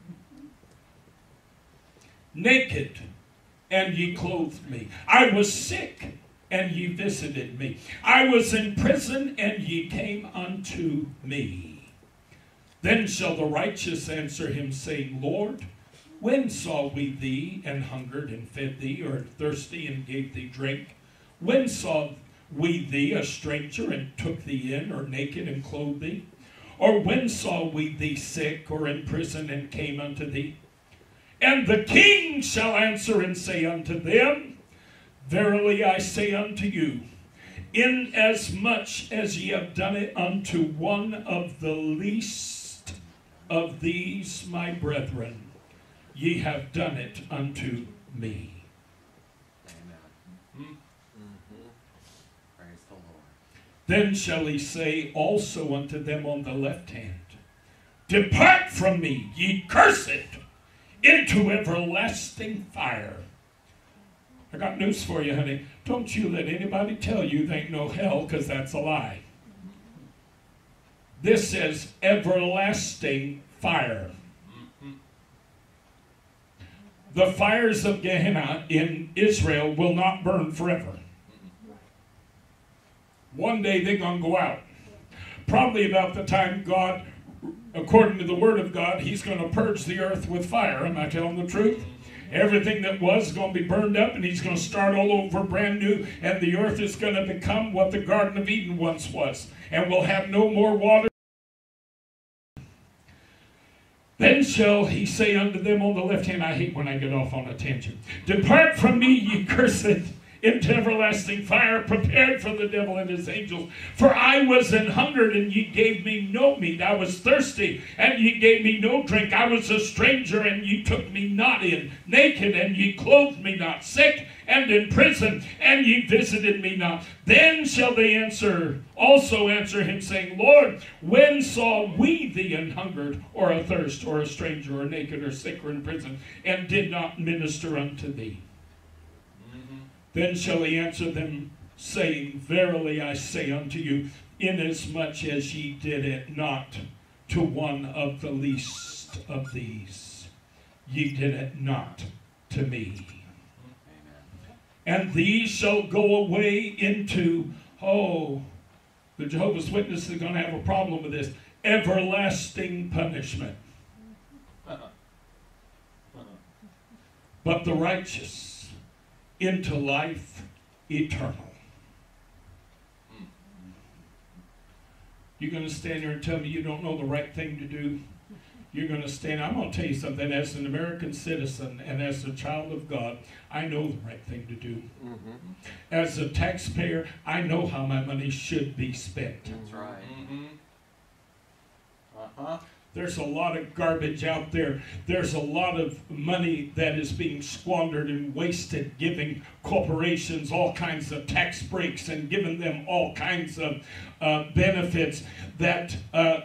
Naked, and ye clothed me. I was sick, and ye visited me. I was in prison, and ye came unto me. Then shall the righteous answer him, saying, Lord, when saw we thee and hungered and fed thee, or thirsty and gave thee drink? When saw we thee a stranger and took thee in, or naked and clothed thee? Or when saw we thee sick or in prison and came unto thee? And the king shall answer and say unto them, Verily I say unto you, inasmuch as ye have done it unto one of the least of these my brethren, ye have done it unto me. Amen. Praise the Lord. Then shall he say also unto them on the left hand, Depart from me, ye cursed, into everlasting fire. I got news for you, honey. Don't you let anybody tell you there ain't no hell, because that's a lie. This says everlasting fire. The fires of Gehenna in Israel will not burn forever. One day they're going to go out. Probably about the time God, according to the Word of God, He's going to purge the earth with fire. Am I telling the truth? Everything that was going to be burned up, and He's going to start all over brand new, and the earth is going to become what the Garden of Eden once was, and we'll have no more water. Then shall he say unto them on the left hand, I hate when I get off on a tangent, Depart from me, ye cursed, into everlasting fire, prepared for the devil and his angels. For I was an hungered, and ye gave me no meat. I was thirsty, and ye gave me no drink. I was a stranger, and ye took me not in. Naked, and ye clothed me not. Sick, and in prison, and ye visited me not. Then shall they also answer him, saying, Lord, when saw we thee an hungered, or athirst, or a stranger, or naked, or sick, or in prison, and did not minister unto thee? Then shall he answer them, saying, Verily I say unto you, inasmuch as ye did it not to one of the least of these, ye did it not to me. And these shall go away into, the Jehovah's Witnesses are going to have a problem with this, everlasting punishment. But the righteous into life eternal. You're going to stand there and tell me you don't know the right thing to do? You're going to stand. I'm going to tell you something. As an American citizen and as a child of God, I know the right thing to do. Mm-hmm. As a taxpayer, I know how my money should be spent. That's right. Mm-hmm. Uh-huh. There's a lot of garbage out there. There's a lot of money that is being squandered and wasted, giving corporations all kinds of tax breaks and giving them all kinds of benefits that,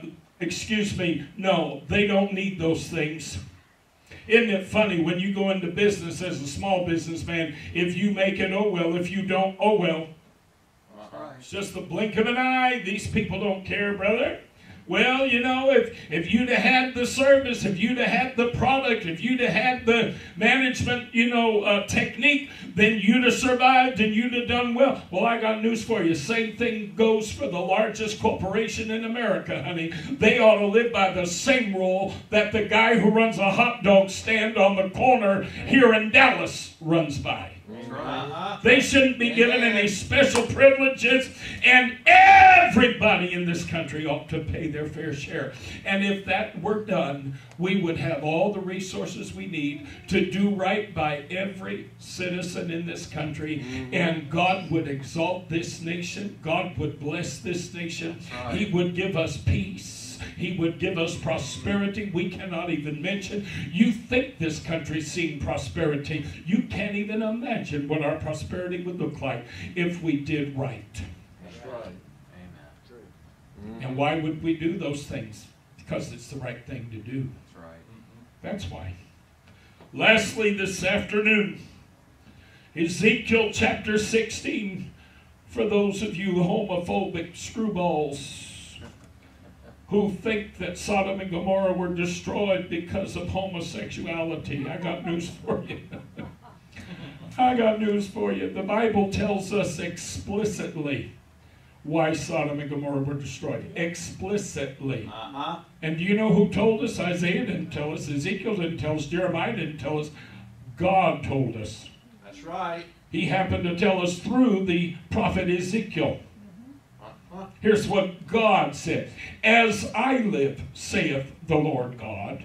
no, they don't need those things. Isn't it funny when you go into business as a small businessman, if you make it, oh well, if you don't, oh well. Uh-huh. It's just the blink of an eye. These people don't care, brother. Well, you know, if you'd have had the service, if you'd have had the product, if you'd have had the management, technique, then you'd have survived and you'd have done well. Well, I got news for you. Same thing goes for the largest corporation in America, honey. They ought to live by the same rule that the guy who runs a hot dog stand on the corner here in Dallas runs by. Uh-huh. They shouldn't be given any special privileges, and everybody in this country ought to pay their fair share. And if that were done, we would have all the resources we need to do right by every citizen in this country, and God would exalt this nation. God would bless this nation. Right. He would give us peace. He would give us prosperity we cannot even mention. You think this country's seen prosperity. You can't even imagine what our prosperity would look like if we did right. That's right. Amen. True. And why would we do those things? Because it's the right thing to do. That's right. That's why. Lastly, this afternoon, Ezekiel chapter 16, for those of you homophobic screwballs who think that Sodom and Gomorrah were destroyed because of homosexuality. I got news for you. I got news for you. The Bible tells us explicitly why Sodom and Gomorrah were destroyed. Explicitly. Uh-huh. And do you know who told us? Isaiah didn't tell us. Ezekiel didn't tell us. Jeremiah didn't tell us. God told us. That's right. He happened to tell us through the prophet Ezekiel. Here's what God said. As I live, saith the Lord God,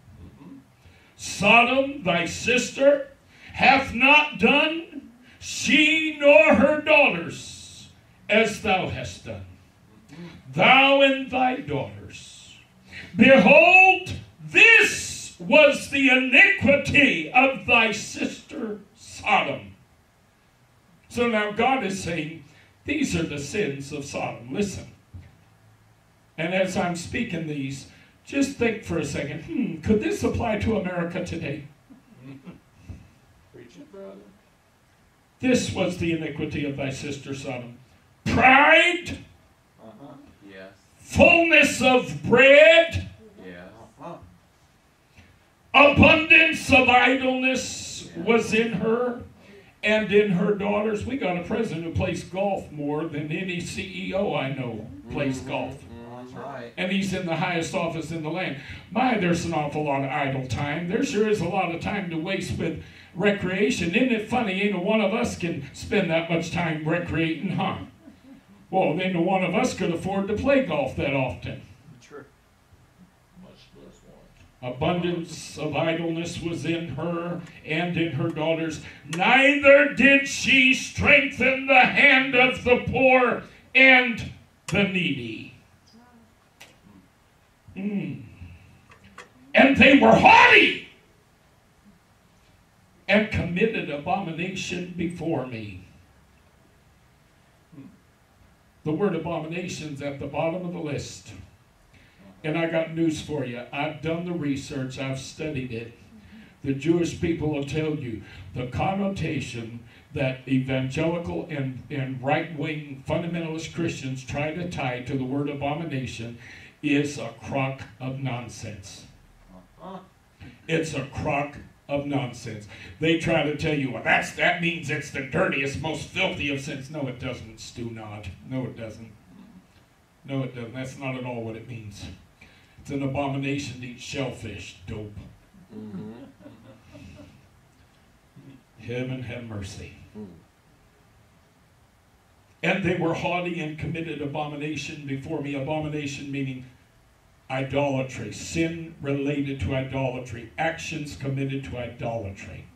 Sodom, thy sister, hath not done, she nor her daughters, as thou hast done. Thou and thy daughters. Behold, this was the iniquity of thy sister Sodom. So now God is saying, these are the sins of Sodom. Listen. And as I'm speaking these, just think for a second, could this apply to America today? Preach it, brother. This was the iniquity of thy sister Sodom. Pride, Uh-huh. Yes. fullness of bread, Yes. Uh-huh. abundance of idleness was in her and in her daughters. We got a president who plays golf more than any CEO I know plays golf. That's right. And he's in the highest office in the land. My, there's an awful lot of idle time. There sure is a lot of time to waste with recreation. Isn't it funny? Ain't one of us can spend that much time recreating, huh? Well, ain't one of us could afford to play golf that often. True. Much less one. Abundance of idleness was in her and in her daughters. Neither did she strengthen the hand of the poor and the needy. And they were haughty and committed abomination before me. The word abomination's at the bottom of the list. And I got news for you. I've done the research. I've studied it. The Jewish people will tell you the connotation that evangelical and right-wing fundamentalist Christians try to tie to the word abomination is a crock of nonsense. It's a crock of nonsense. They try to tell you, well, that means it's the dirtiest, most filthy of sins. No, it doesn't, Stu Nod. No, it doesn't. No, it doesn't. That's not at all what it means. It's an abomination to eat shellfish. Dope. Mm-hmm. Heaven have mercy. And they were haughty and committed abomination before me. Abomination meaning idolatry, sin related to idolatry, actions committed to idolatry.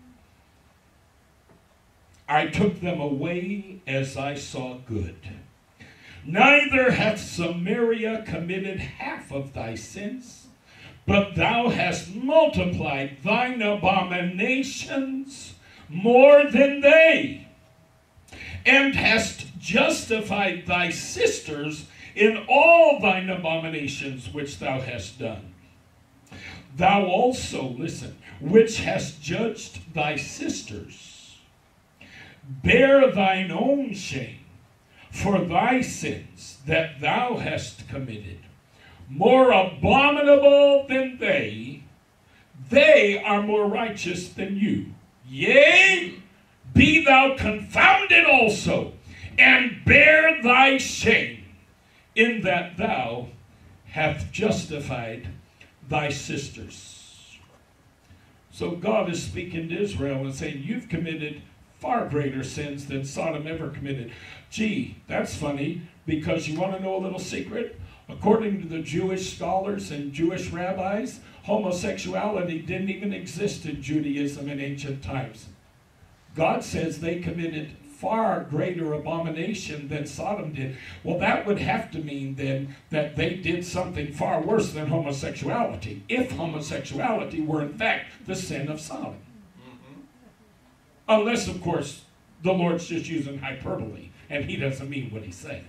I took them away as I saw good. Neither hath Samaria committed half of thy sins, but thou hast multiplied thine abominations more than they, and hast justified thy sisters in all thine abominations which thou hast done. Thou also, listen, which hast judged thy sisters, bear thine own shame for thy sins that thou hast committed, more abominable than they are more righteous than you. Yea, be thou confounded also, and bear thy shame, in that thou hast justified thy sisters. So God is speaking to Israel and saying, you've committed far greater sins than Sodom ever committed. Gee, that's funny, because you want to know a little secret? According to the Jewish scholars and Jewish rabbis, homosexuality didn't even exist in Judaism in ancient times. God says they committed far greater abomination than Sodom did. Well, that would have to mean then that they did something far worse than homosexuality, if homosexuality were in fact the sin of Sodom. Mm-hmm. Unless, of course, the Lord's just using hyperbole, and he doesn't mean what he's saying.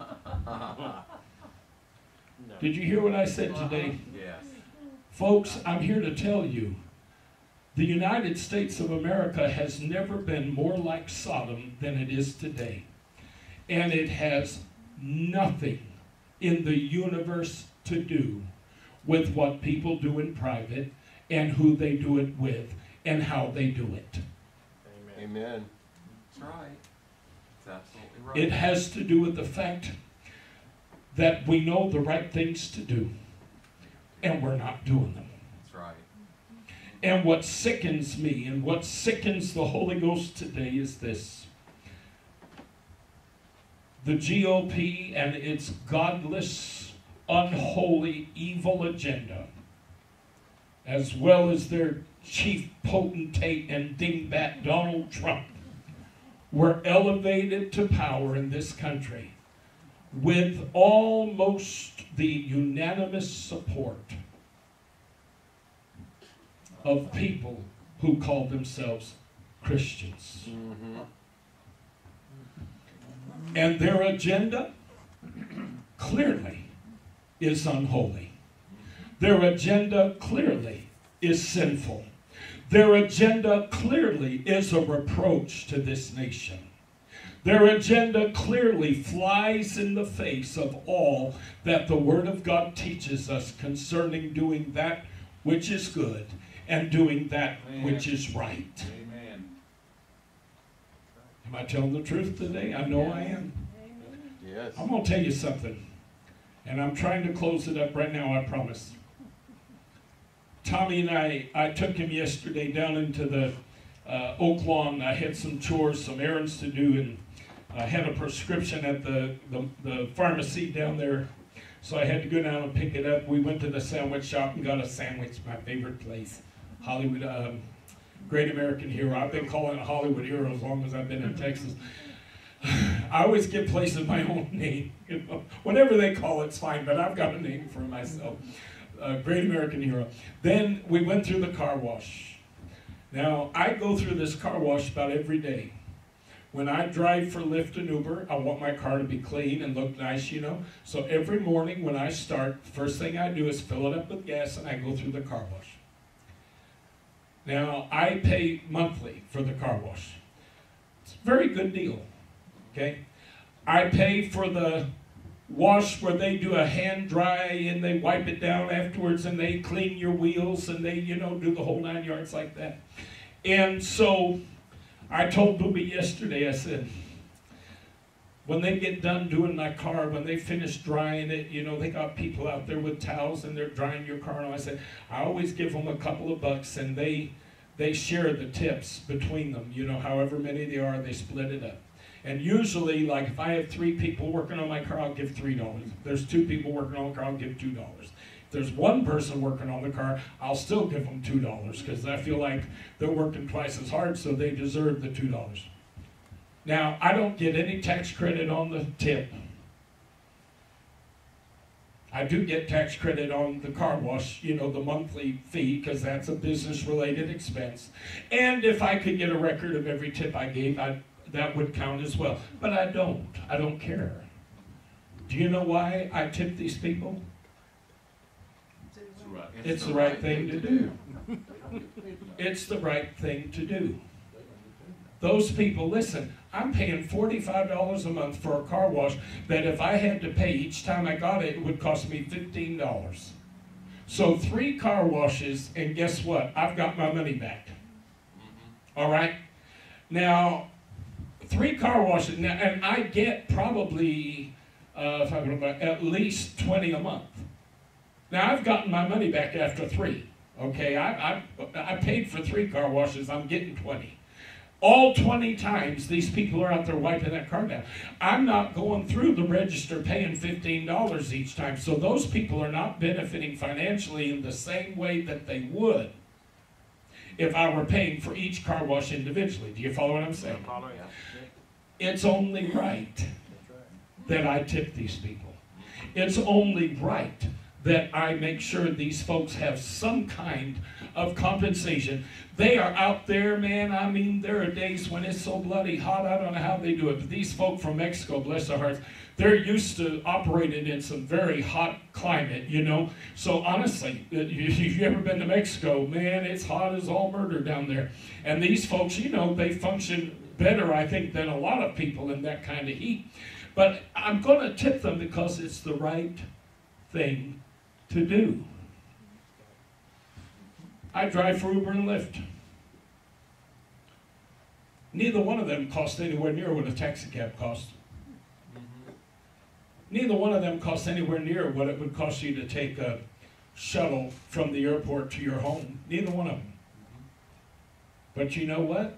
Did you hear what I said today? Yes. Folks, I'm here to tell you, the United States of America has never been more like Sodom than it is today. And it has nothing in the universe to do with what people do in private and who they do it with and how they do it. Amen. That's right. That's absolutely right. It has to do with the fact that we know the right things to do and we're not doing them. That's right. And what sickens me and what sickens the Holy Ghost today is this. The GOP and its godless, unholy, evil agenda, as well as their chief potentate and dingbat Donald Trump, were elevated to power in this country with almost the unanimous support of people who call themselves Christians. Mm-hmm. And their agenda clearly is unholy. Their agenda clearly is sinful. Their agenda clearly is a reproach to this nation. Their agenda clearly flies in the face of all that the Word of God teaches us concerning doing that which is good and doing that which is right. Amen. Am I telling the truth today? I know I am. Yes. I'm going to tell you something. And I'm trying to close it up right now, I promise. Tommy and I took him yesterday down into the Oak Lawn. I had some chores, some errands to do, and I had a prescription at the pharmacy down there. So I had to go down and pick it up. We went to the sandwich shop and got a sandwich, my favorite place, Hollywood, Great American Hero. I've been calling it Hollywood Hero as long as I've been in Texas. I always give places my own name. You know, whatever they call it's fine, but I've got a name for myself. Great American Hero. Then we went through the car wash. Now, I go through this car wash about every day. When I drive for Lyft and Uber, I want my car to be clean and look nice, you know. So every morning when I start, first thing I do is fill it up with gas and I go through the car wash. Now, I pay monthly for the car wash. It's a very good deal, okay? I pay for the wash where they do a hand dry and they wipe it down afterwards and they clean your wheels and they, do the whole 9 yards like that. And so I told Booby yesterday, I said, when they get done doing my car, when they finish drying it, they got people out there with towels and they're drying your car. And I said, I always give them a couple of bucks and they share the tips between them. However many they are, they split it up. And usually, like if I have 3 people working on my car, I'll give $3. If there's 2 people working on the car, I'll give $2. If there's 1 person working on the car, I'll still give them $2 because I feel like they're working twice as hard, so they deserve the $2. Now, I don't get any tax credit on the tip. I do get tax credit on the car wash, the monthly fee, because that's a business-related expense. And if I could get a record of every tip I gave, that would count as well. But I don't. I don't care. Do you know why I tip these people? It's the right thing to do. It's the right thing to do. Those people, listen, I'm paying $45 a month for a car wash that if I had to pay each time I got it, it would cost me $15. So 3 car washes, and guess what? I've got my money back. All right? Now, 3 car washes, and I get probably at least 20 a month. Now, I've gotten my money back after 3. Okay, I paid for 3 car washes. I'm getting 20. All 20 times these people are out there wiping that car down. I'm not going through the register paying $15 each time. So those people are not benefiting financially in the same way that they would if I were paying for each car wash individually. Do you follow what I'm saying? It's only right that I tip these people. It's only right that I make sure these folks have some kind of compensation. They are out there, man. I mean, there are days when it's so bloody hot. I don't know how they do it. But these folk from Mexico, bless their hearts, they're used to operating in some very hot climate, So honestly, if you've ever been to Mexico, man, it's hot as all murder down there. And these folks, they function better, I think, than a lot of people in that kind of heat. But I'm going to tip them because it's the right thing to do. I drive for Uber and Lyft. Neither one of them cost anywhere near what a taxi cab costs. Neither one of them costs anywhere near what it would cost you to take a shuttle from the airport to your home. Neither one of them. But you know what?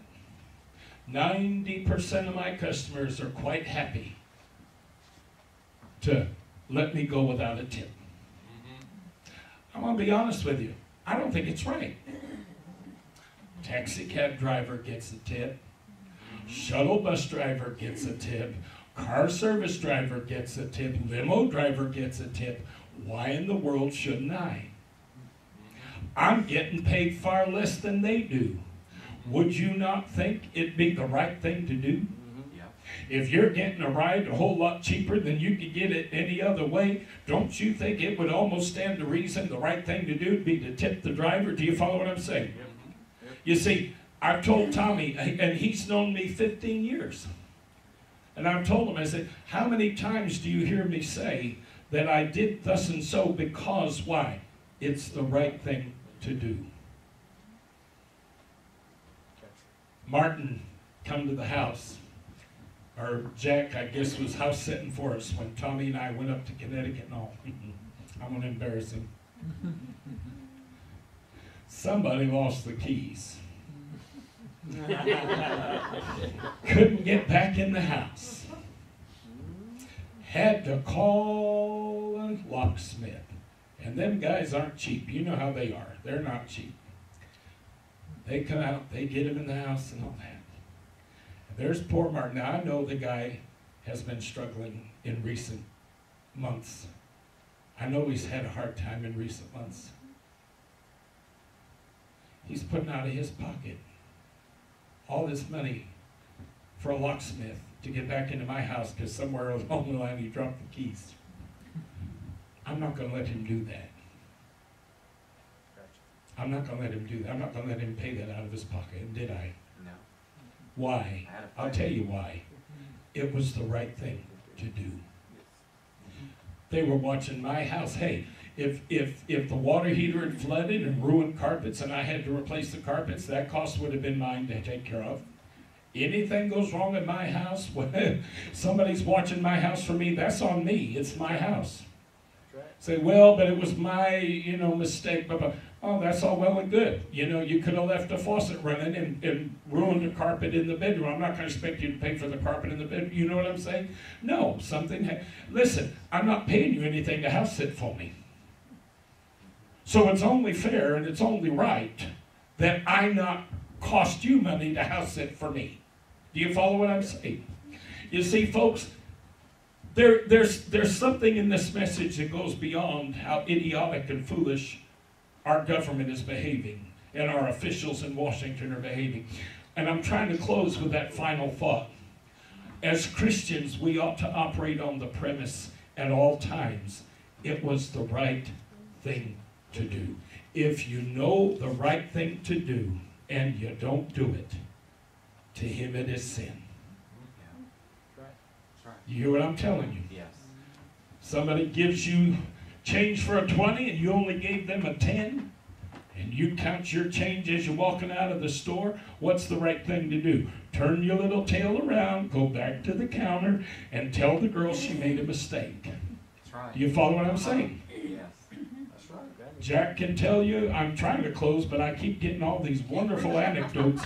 90% of my customers are quite happy to let me go without a tip. I'm going to be honest with you. I don't think it's right. Taxi cab driver gets a tip. Shuttle bus driver gets a tip. Car service driver gets a tip. Limo driver gets a tip. Why in the world shouldn't I? I'm getting paid far less than they do. Would you not think it'd be the right thing to do? If you're getting a ride a whole lot cheaper than you could get it any other way, don't you think it would almost stand to reason the right thing to do would be to tip the driver? Do you follow what I'm saying? You see, I've told Tommy, and he's known me 15 years. And I've told him, I said, how many times do you hear me say that I did thus and so because why? It's the right thing to do. Martin come to the house. Or Jack, I guess, was house sitting for us when Tommy and I went up to Connecticut and all. I'm going to embarrass him. Somebody lost the keys. Couldn't get back in the house. Had to call a locksmith. And them guys aren't cheap. You know how they are. They're not cheap. They come out, they get him in the house and all that. There's poor Martin. Now, I know the guy has been struggling in recent months. I know he's had a hard time in recent months. He's putting out of his pocket all this money for a locksmith to get back into my house because somewhere along the line he dropped the keys. I'm not going to let him do that. I'm not going to let him do that. I'm not going to let him pay that out of his pocket. And did I? No. Why? I'll tell you why. It was the right thing to do. They were watching my house. Hey, if the water heater had flooded and ruined carpets and I had to replace the carpets, that cost would have been mine to take care of. Anything goes wrong in my house, somebody's watching my house for me, that's on me. It's my house. Say, well, but it was my, mistake. But oh, that's all well and good. You could have left the faucet running and ruined the carpet in the bedroom. I'm not going to expect you to pay for the carpet in the bedroom. You know what I'm saying? No, listen, I'm not paying you anything to house sit for me. So it's only fair and it's only right that I not cost you money to house sit for me. Do you follow what I'm saying? You see, folks, there's something in this message that goes beyond how idiotic and foolish our government is behaving and our officials in Washington are behaving. And I'm trying to close with that final thought. As Christians, we ought to operate on the premise at all times it was the right thing to do. If you know the right thing to do and you don't do it, to him it is sin. You hear what I'm telling you? Yes. Somebody gives you change for a 20 and you only gave them a 10, and you count your change as you're walking out of the store. What's the right thing to do? Turn your little tail around, go back to the counter, and tell the girl she made a mistake. That's right. Do you follow what I'm saying? Yes. That's right. Jack can tell you, I'm trying to close, but I keep getting all these wonderful anecdotes.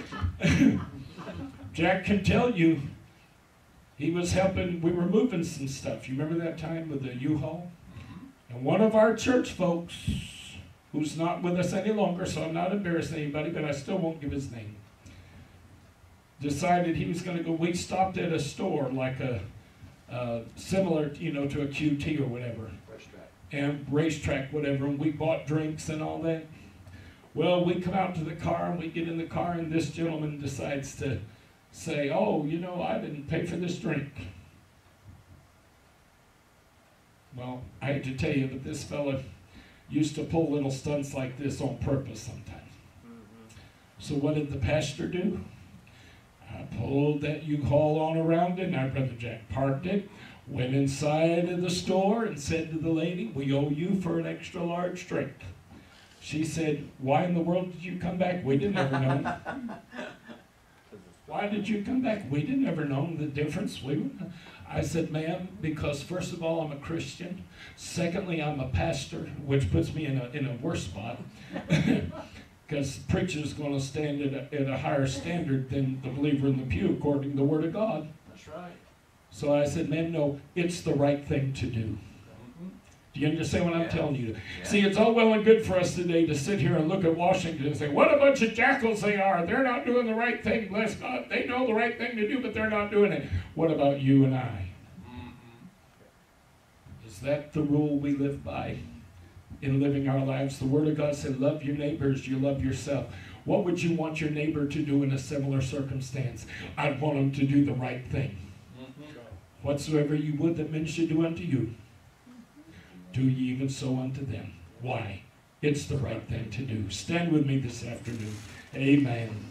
Jack can tell you, he was helping, we were moving some stuff. You remember that time with the U-Haul? And one of our church folks, who's not with us any longer, so I'm not embarrassing anybody, but I still won't give his name, decided he was going to go. We stopped at a store like a similar, to a QT or whatever. And racetrack, whatever, and we bought drinks and all that. Well, we come out to the car, and we get in the car, and this gentleman decides to say, oh, I didn't pay for this drink. Well, I hate to tell you, but this fella used to pull little stunts like this on purpose sometimes. So what did the pastor do? I pulled that U-Haul on around it, and our brother Jack parked it, went inside of the store and said to the lady, we owe you for an extra large drink. She said, why in the world did you come back? We didn't ever know. Why did you come back? We didn't ever know the difference. I said, ma'am, because first of all, I'm a Christian. Secondly, I'm a pastor, which puts me in a worse spot. Because the preacher's going to stand at a higher standard than the believer in the pew, according to the Word of God. That's right. So I said, ma'am, no, it's the right thing to do. Do you understand what I'm telling you? Yeah. See, it's all well and good for us today to sit here and look at Washington and say, what a bunch of jackals they are. They're not doing the right thing, bless God. They know the right thing to do, but they're not doing it. What about you and I? Is that the rule we live by in living our lives? The Word of God said, love your neighbors, you love yourself. What would you want your neighbor to do in a similar circumstance? I'd want them to do the right thing. Whatsoever you would that men should do unto you, do ye even so unto them. Why? It's the right thing to do. Stand with me this afternoon. Amen.